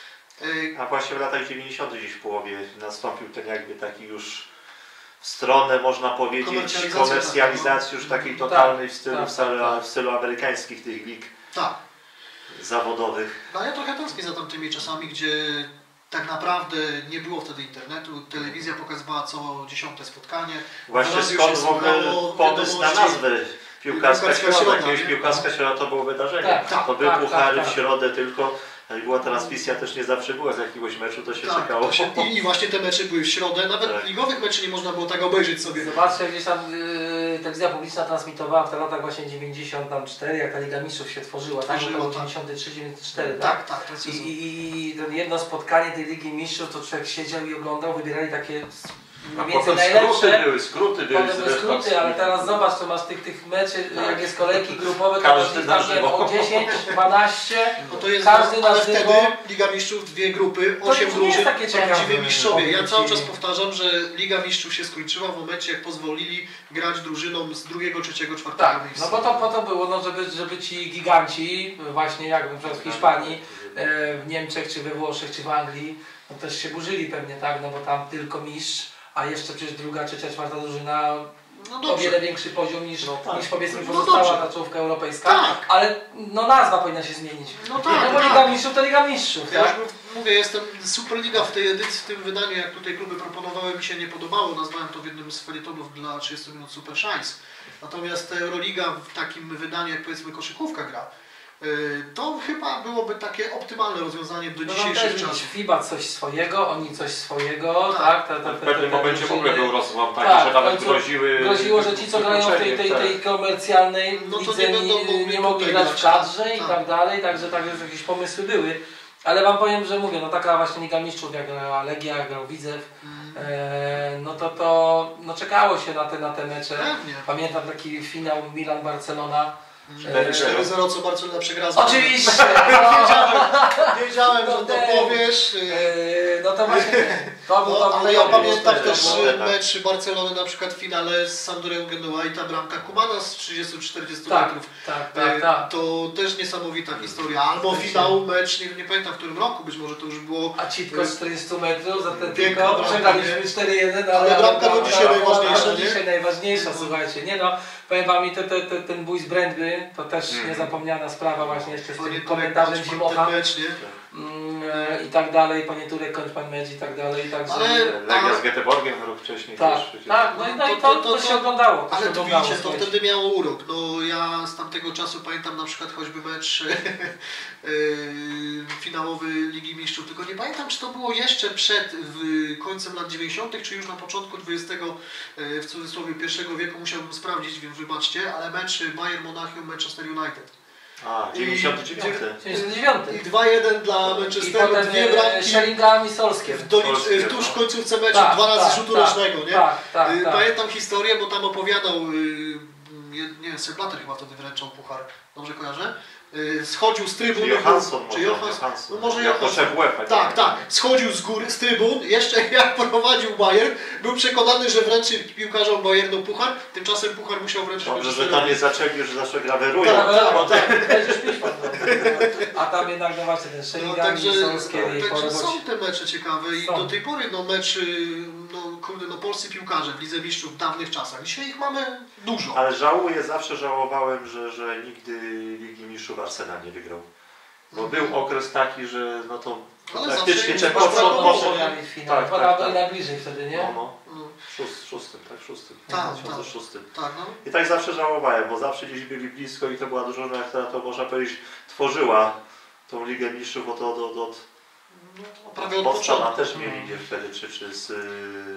Yy, A właśnie w latach dziewięćdziesiątych gdzieś w połowie nastąpił ten jakby taki już w stronę, można powiedzieć, Komercjalizacja komercjalizacji taka, już no. takiej totalnej w stylu, tak, w stylu, tak, tak. w stylu amerykańskich tych lig tak. zawodowych. No ja trochę tęsknię za tamtymi czasami, gdzie tak naprawdę nie było wtedy internetu, telewizja pokazywała co dziesiąte spotkanie. Właśnie Radiu skąd się w ogóle słuchało pomysł na wiadomości. nazwę Piłkarska Piłkarska Środa. Środa, Kiedyś nie? Piłkarska Środa to było wydarzenie. Tak, tak, to były tak, puchary tak, w tak. środę tylko. Jak była transmisja też nie zawsze była z jakiegoś meczu, to się Tak, czekało. to się, i, I właśnie te mecze były w środę, nawet Tak. ligowych meczy nie można było tak obejrzeć sobie. Zobaczcie, gdzieś tam yy, telewizja publiczna transmitowała w tych latach właśnie dziewięćdziesiąt cztery, jak ta Liga Mistrzów się tworzyła, tak? Tworzyła, To był tak. dziewięćdziesiąty trzeci dziewięćdziesiąty czwarty, tak? Tak, tak, ten I, sezon. i, I to jedno spotkanie tej Ligi Mistrzów, to człowiek siedział i oglądał, wybierali takie A mniej więcej potem skróty najlepsze. były, skróty były. Potem były zresztą. skróty, ale teraz zobacz, to masz tych, tych meczy, Tak. jak jest kolejki grupowe, to Każdy masz na tam nie wiem, żywo. o dziesięć, dwanaście, No to jest, każdy na ale żywo. wtedy Liga Mistrzów, dwie grupy, To osiem już nie jest drużyn, takie ciekawe. prawdziwi mistrzowie. Ja Powiem cały ci. czas powtarzam, że Liga Mistrzów się skończyła w momencie, jak pozwolili grać drużynom z drugiego, trzeciego, czwartego Tak, miejsca. no bo to po to było, no żeby, żeby ci giganci, właśnie jak na przykład w Hiszpanii, e, w Niemczech, czy we Włoszech, czy w Anglii, no też się burzyli pewnie, tak, no bo tam tylko mistrz, a jeszcze przecież druga, trzecia, czwarta drużyna No o dobrze. wiele większy poziom niż, No tak. niż powiedzmy No pozostała dobrze. ta czołówka europejska, Tak. ale no nazwa powinna się zmienić. No tak, no bo tak. Liga Mistrzów to Liga Mistrzów, Ja już tak? mówię, jestem Superliga w tej edycji, w tym wydaniu, jak tutaj kluby proponowały, mi się nie podobało. Nazwałem to w jednym z felietonów dla trzydziestu minut Super Szajs. Natomiast Euroliga w takim wydaniu, jak powiedzmy koszykówka gra, yy, to chyba byłoby takie optymalne rozwiązanie do No tam dzisiejszych też czasów. FIBA coś swojego, oni coś swojego, Tak. tak? Te, te, te, W pewnym te, te momencie w ogóle drużyny. był rozłam taki, Tak, że w nawet końcu groziły... Groziło, że ci co grają w tej, tej, tak. tej komercjalnej No to lidze nie nie, będą mogli nie mogli tutaj grać w grać, kadrze i tak. tak dalej, także tak, że jakieś pomysły były. Ale wam powiem, że mówię, no taka właśnie Liga Mistrzów, jak grała Legia, jak grał Widzew, Mm, e, no to to no czekało się na te, na te mecze. Pewnie. Pamiętam taki finał Milan-Barcelona. cztery zero. cztery zero, co Barcelona przegrała. z Oczywiście! Wiedziałem, wiedziałem, że No to ten. powiesz. yy, E, no to właśnie, to był, No, to był ale ja dobry pamiętam cztery, też no. tak. mecz Barcelony na przykład w finale z Sampdorią Genua i ta bramka Kumana z trzydziestu czterdziestu Tak, metrów. tak, E, tak, tak. To też niesamowita historia. Albo finał, mecz, nie, nie pamiętam w którym roku, być może to już było. A Citko z czterdziestu metrów za ten Piękna tylko bramka, przegraliśmy nie? cztery jeden, Ale bramka do dzisiaj była najważniejsza. najważniejsza, słuchajcie. Nie no, powiem wam, te, te, te, ten bój z Brędby to też Mm. niezapomniana sprawa właśnie jeszcze z Panie tym Turek, komentarzem kończ pan Zimocha ten mecz, nie? mm, e, i tak dalej, panie Turek, kończ pan mecz i tak dalej, także... Ale- Legia z Göteborgiem rok wcześniej Tak, też przecież. tak, no i, no i to, to, się oglądało. To Ale się to oglądało, widzicie, to słuchajcie. wtedy miało urok. No ja z tamtego czasu pamiętam na przykład choćby mecz yy, finałowy Ligi Mistrzów, tylko nie pamiętam, czy to było jeszcze przed w, końcem lat dziewięćdziesiątych, czy już na początku dwudziestego yy, w cudzysłowie pierwszego wieku, musiałbym sprawdzić, więc wybaczcie, ale mecz Bayern Monachium, Manchester United. A, dziewięćdziesiąty dziewiąty. dziewięćdziesiąty dziewiąty. I dwa jeden dla I Manchesteru, potem dwie e, bramki Sheringham i Solskjaer. w dolicz, Polskie, w tuż no. w końcówce meczu, Tak, dwa razy tak, rzutu tak, rocznego, nie? Tak, tak, Y, tak. Pamiętam historię, bo tam opowiadał, y, nie, nie Sepp Blatter chyba wtedy wręczał puchar, dobrze kojarzę? Y, Schodził z trybun. Czy Johansson czy może, Johansson, Johansson. no może Jako Johansson. szef UEFA. Tak, tak. Schodził z góry, z trybun, jeszcze jak prowadził Bayern, był przekonany, że wręczy piłkarzom Bayernu puchar, tymczasem puchar musiał wręczyć Dobrze, że Manchesterowi. tam nie zaczęli, że zawsze grawerują. Tak, tak, bo tak. Będziesz pić pan. A tam jednak no właśnie ten No, Sheringham także i Solskjaer i po także robocie. są te mecze ciekawe i Są. do tej pory no mecz, y, no kurde, no polscy piłkarze w Lidze Mistrzów w dawnych czasach. Dzisiaj ich mamy dużo. Ale żałuję, zawsze żałowałem, że, że nigdy Ligi Mistrzów Arsenal nie wygrał. Bo był okres taki, że no to Ale praktycznie zawsze ten im poszło, brakowało, poszło, nie? Grali w finale. Tak, Chyba tak, tak. najbliżej wtedy, nie? no, no, No, szóst, szóstym, tak, szóstym, Tak, w dwa tysiące szóstym. tak, no. I tak zawsze żałowałem, bo zawsze gdzieś byli blisko i to była drużyna, która to można powiedzieć tworzyła tą Ligę Mistrzów od, od, od, od No, prawie od Bostona początku. też mieli gdzie wtedy, czy, czy z y,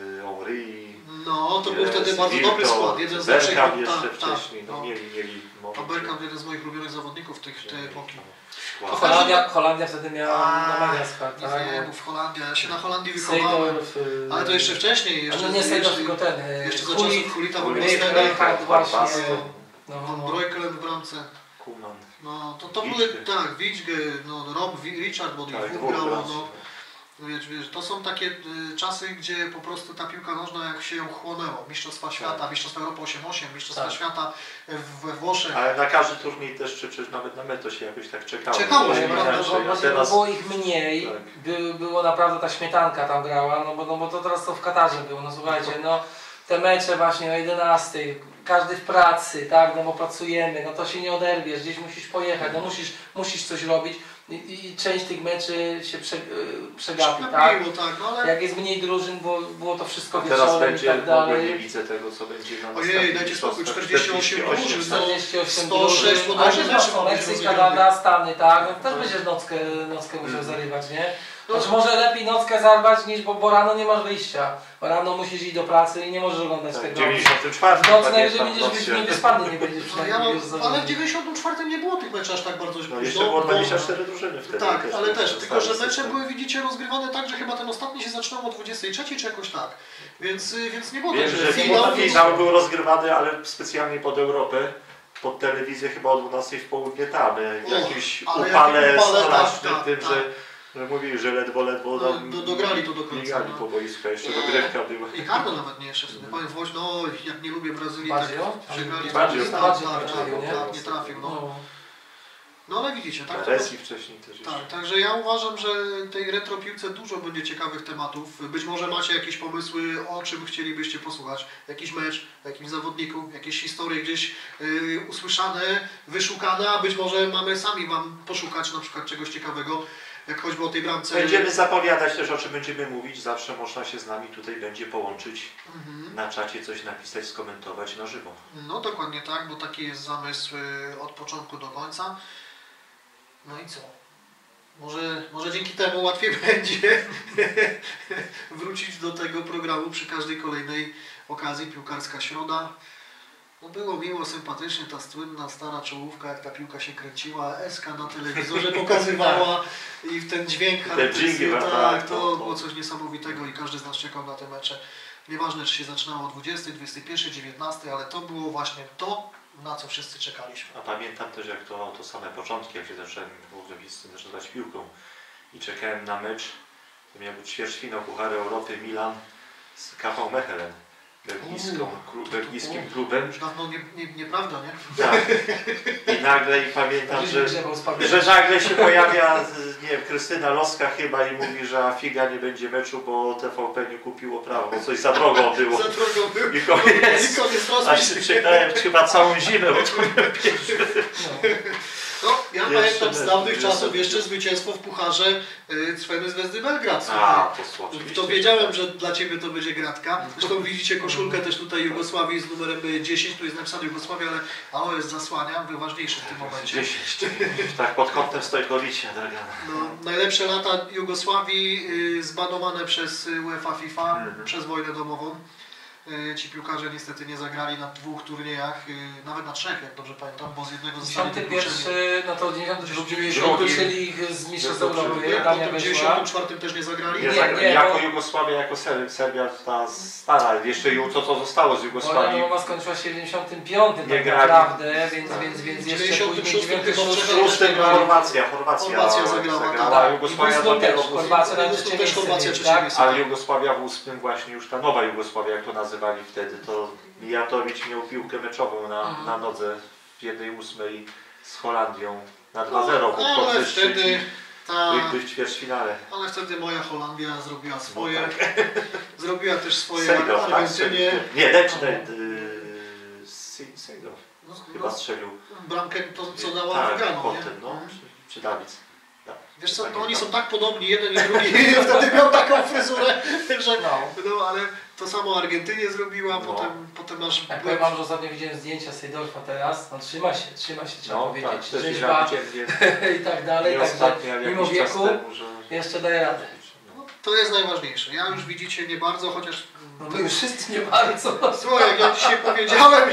Henry. No, to był z wtedy bardzo Wilto, dobry skład. Jeden z lepszych. Bergkamp jeszcze tak, wcześniej, tak, no, no. mieli, mieli A moment. Bergkamp jeden z moich ulubionych zawodników tych, tej epoki. Skład. To Holandia, Holandia wtedy miała A, na mega skład, Nie tak? wiem, bo w Holandii, ja się na Holandii wychowałem. Seydorf, y, Ale to jeszcze wcześniej. Jeszcze, no nie Seydorf, jeszcze, tylko ten. y, jeszcze za Hulit, czasów Hulita Hulit, Wojewódzkiego. Rijkaard właśnie. Baston, No, Von no. Breukelen w bramce. Koeman. No, to, to Witge. były, tak, Witge, no, Rob, Wi- Richard, bo Tak, dwóch dwóch grało, braci. no. Wiesz, wiesz, to są takie y, czasy, gdzie po prostu ta piłka nożna jak się ją chłonęło. Mistrzostwa Świata, Mistrzostwa Europy osiem osiem, Mistrzostwa Tak. Świata we Włoszech. Ale na każdy turniej też, czy, czy nawet na mecz to się jakoś tak czekało. Czekało Było się, inaczej, prawda, Bo, a bo, bo teraz było ich mniej, Tak. by, było naprawdę ta śmietanka tam grała, no bo, no bo to teraz to w Katarze było, no słuchajcie, no te mecze właśnie o jedenastej, każdy w pracy, tak, no bo pracujemy, no to się nie oderwiesz, gdzieś musisz pojechać, no musisz, musisz coś robić i, i część tych meczy się prze, yy, przegapi, tak? Przegapiło, tak, no ale... Jak jest mniej drużyn, bo było to wszystko a teraz wieczorem i będzie, tak w ogóle nie dalej. widzę tego, co będzie na Ojej, następnym dajcie spokój, mistrzostwach. czterdzieści osiem czterdzieści osiem, no. czterdzieści osiem sto sześć drużyn, bodajże ale meczów no, mamy Meksyk, rozegranych. Kanada, Stany, tak? No, też No. będziesz nockę, nockę musiał Mhm. zarywać, nie? No. Znaczy może lepiej nockę zarwać niż, bo, bo rano nie masz wyjścia. Bo rano musisz iść do pracy i nie możesz oglądać Tak, w tego. dziewięćdziesiątym czwartym. W nocy pamiętam, najwyżej w będziesz nocy. wy- niewyspany, nie będziesz No, przynajmniej ja mam, już ale w zawodnik. dziewięćdziesiątym czwartym nie było tych meczy aż tak bardzo No późno, jeszcze było bo- dwadzieścia cztery drużyny wtedy. Tak, ale był też, ten tylko że stary mecze system. były, widzicie, rozgrywane tak, że chyba ten ostatni się zaczynał o dwudziestej trzeciej czy jakoś tak. Więc, y, więc nie było Wiem, tak, że finał... finał, finał był rozgrywany, ale specjalnie pod Europę, pod telewizję chyba o dwunastej w południe tam, w O, jakimś ale upale jakim upale, strasznym tak, tym, tak, że, że mówili, że ledwo, ledwo No, tam do- dograli to do końca, biegali no. po boisku, a jeszcze dogrywka była. I Cardo nawet nie jeszcze wtedy. Powiem Włoś, no jak nie lubię Brazylii, tak Baggio? przegrali. Baggio, tak, Baggio tak, tak, trafił, nie? tak, nie trafił, no. No. No ale widzicie, tak to... Resi wcześniej też jeszcze. Tak, także ja uważam, że tej retro piłce dużo będzie ciekawych tematów. Być może macie jakieś pomysły, o czym chcielibyście posłuchać. Jakiś mecz, jakimś zawodniku, jakieś historie gdzieś yy, usłyszane, wyszukane, a być może mamy sami wam poszukać na przykład czegoś ciekawego, jak choćby o tej bramce. Będziemy zapowiadać też, o czym będziemy mówić. Zawsze można się z nami tutaj będzie połączyć, Mhm. na czacie coś napisać, skomentować na żywo. No dokładnie tak, bo taki jest zamysł yy, od początku do końca. No i co? Może, może dzięki temu łatwiej będzie wrócić do tego programu przy każdej kolejnej okazji. Piłkarska środa. No było miło, sympatycznie, ta słynna stara czołówka, jak ta piłka się kręciła, S K na telewizorze pokazywała i ten dźwięk Te charakterystyczny, dźwięki, tak, tak, to to- było coś niesamowitego i każdy z nas czekał na te mecze. Nieważne, czy się zaczynało o dwudziestej, dwudziestej pierwszej, dziewiętnastej, ale to było właśnie to, na co wszyscy czekaliśmy. A pamiętam też, jak to, to same początki, jak się zacząłem w ogóle zacząć piłką i czekałem na mecz, to miał być ćwierćfinał Pucharu Europy Milan z K V Mechelen, belgijską, klub, belgijskim klubem. Już dawno nie, nie, nieprawda, nie? Tak. I nagle i pamiętam, Gdzieś że, wygrzewał z pamięci. że nagle się pojawia, nie wiem, Krystyna Loska chyba i mówi, że a figa nie będzie meczu, bo T V P nie kupiło prawa, bo coś za drogo było. Za drogo był. I koniec. I Aż się przegrałem chyba całą zimę, bo to miałem pierwszy. No. No, ja Jeszcze pamiętam z bez- dawnych jeszcze czasów bez- jeszcze zwycięstwo w Pucharze y, Crveny Zvezdy Belgrad. A, to słodko. To wiedziałem, że dla Ciebie to będzie gratka. Zresztą widzicie koszulkę też tutaj Jugosławii z numerem dziesięć, tu jest napisane Jugosławia, ale A O S zasłania, był ważniejszy w tym momencie. dziesięć. Tak, pod kątem Stojkowicia, Dragana. No, najlepsze lata Jugosławii y, zbanowane przez UEFA FIFA, Mhm. przez wojnę domową. Y, Ci piłkarze niestety nie zagrali na dwóch turniejach, y, nawet na trzech, jak dobrze pamiętam, bo z jednego zostali dziewiąty wykluczeni. pierwszy, no to dziewiąty drugi Drugi. wykluczyli ich z mistrzostw Wykluczyli. Europy, Nie, Dania potem w weszła. dziewięćdziesiątym czwartym też nie zagrali. Nie, Nie, zagra- nie, jako bo- Jugosławia, jako Ser- Serbia ta stara, jeszcze ju- to co zostało z Wojna Jugosławii. domowa skończyła się w dziewięćdziesiątym piątym Nie tak grali. naprawdę, więc, więc, więc jeszcze dziewięćdziesiątym później szóstym dziewięćdziesiąty chyba szósty Szóstym Chorwacja Chorwacja, Chorwacja, Chorwacja zagrała, zagrała, tak. Jugosławia I Boston dopiero też, w Chorwacja na Boston trzecie też miejsce Chorwacja mieli, trzecie tak? miejsce. Ale Jugosławia w ósmym właśnie już ta nowa Jugosławia, jak to nazywali wtedy, to Mijatowicz miał piłkę meczową na, Mhm. na nodze w jednej ósmej z Holandią na dwa zero, No, bo ale wtedy ta, byli w ćwierćfinale. ale wtedy moja Holandia zrobiła swoje, No tak. zrobiła też swoje Sejdorf, tak? Argentynie. Nie, Lecz, nie, yy, Sejdorf No, chyba no, strzelił. bramkę to, co dała tak, wygraną, potem, nie? no, czy, czy Dawid. Tak. Wiesz co, to Pamiętam. oni są tak podobni, jeden i drugi, wtedy miał taką fryzurę, że No. no, ale to samo Argentynie zrobiła, No. potem, potem masz... Jak powiem wam, że ostatnio widziałem zdjęcia Seydorfa teraz, no trzyma się, trzyma się, trzeba No, powiedzieć, tak, też rzeźba widziałem, i tak dalej, nie także ostatnio, ale mimo jakiś czas wieku temu, że... jeszcze daje radę. No, to jest najważniejsze. Ja już widzicie nie bardzo, chociaż... No wy wszyscy nie bardzo. Słuchaj, jak ja dzisiaj powiedziałem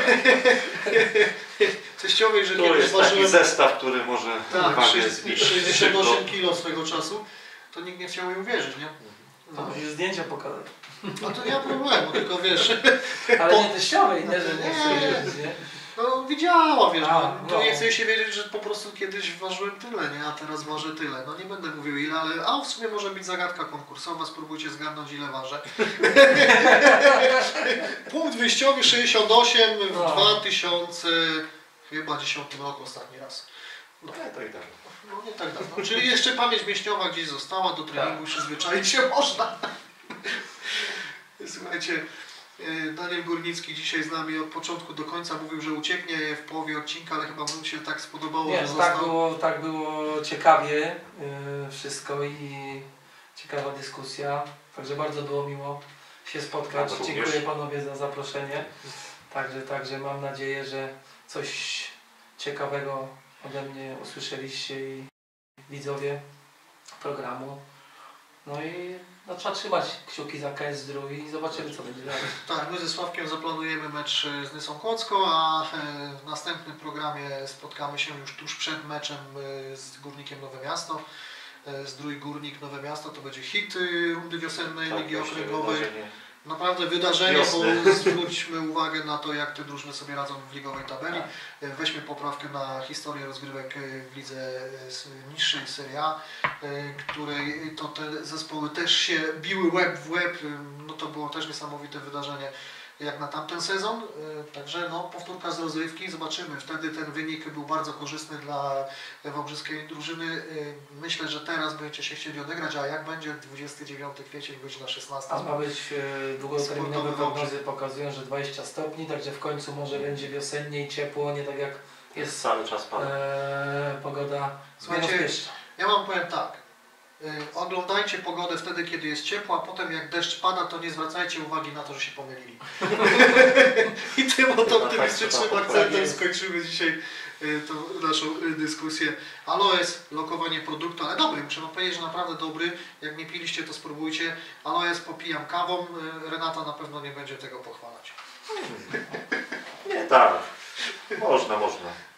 teściowej, że To kiedyś jest taki ważyłem zestaw, który może tak, wagę zbić sześćdziesiąt szybko. osiem kilo swego czasu, to nikt nie chciał jej uwierzyć, nie? To No, musisz zdjęcia pokazać. no to nie ma problemu, tylko wiesz, Ale nie teściowej, nie, że nie Nie. chcę wiedzieć, nie? no widziała, wiesz, A, no, to no. nie chce się wiedzieć, że po prostu kiedyś ważyłem tyle, nie? A teraz ważę tyle. No nie będę mówił ile, ale a w sumie może być zagadka konkursowa, spróbujcie zgadnąć ile ważę. Punkt wyjściowy sześćdziesiąt osiem w No. dwa tysiące dziesiątym roku ostatni raz. No. Nie, to i tak. No nie tak dawno. Czyli jeszcze pamięć mięśniowa gdzieś została, do treningu przyzwyczaić się można. Słuchajcie, e, Daniel Górnicki dzisiaj z nami od początku do końca mówił, że ucieknie w połowie odcinka, ale chyba mu się tak spodobało, Nie, że tak został. było, tak było ciekawie yy, wszystko i ciekawa dyskusja. Także bardzo było miło się spotkać. Bardzo Dziękuję również. panowie za zaproszenie. Także, także mam nadzieję, że coś ciekawego ode mnie usłyszeliście i widzowie programu. No i no, trzeba trzymać kciuki za K S Zdrój i zobaczymy co będzie dalej. Tak, my ze Sławkiem zaplanujemy mecz z Nysą Kłodzką, a e, w następnym programie spotkamy się już tuż przed meczem e, z Górnikiem Nowe Miasto. E, Zdrój Górnik Nowe Miasto to będzie hit e, rundy wiosennej Tak, Ligi właśnie Okręgowej. wydarzenie. Naprawdę wydarzenie, Wiosny. bo zwróćmy uwagę na to, jak te drużyny sobie radzą w ligowej tabeli. E, Weźmy poprawkę na historię rozgrywek e, w lidze e, s- niższej Serie A, e, której to te zespoły też się biły łeb w łeb. e, No to było też niesamowite wydarzenie jak na tamten sezon. E, Także no, powtórka z rozrywki, zobaczymy. Wtedy ten wynik był bardzo korzystny dla wałbrzyskiej drużyny. E, Myślę, że teraz będziecie się chcieli odegrać, a jak będzie dwudziestego dziewiątego kwietnia, godzina szesnasta. A ma być e, długoterminowe Sportowy prognozy pokazują, że dwadzieścia stopni, także w końcu może będzie wiosennie i ciepło, nie tak jak jest Cały czas pada. e, pogoda Słuchajcie, nierozpieszcza. Ja wam powiem tak. Y, oglądajcie pogodę wtedy, kiedy jest ciepło, a potem jak deszcz pada, to nie zwracajcie uwagi na to, że się pomylili. I tym oto optymistycznym akcentem skończymy dzisiaj y, tą naszą y, dyskusję. Aloes, lokowanie produktu, ale dobry, muszę wam powiedzieć, że naprawdę dobry. Jak nie piliście, to spróbujcie. Aloes popijam kawą. Y, Renata na pewno nie będzie tego pochwalać. Nie, tak. Można, można.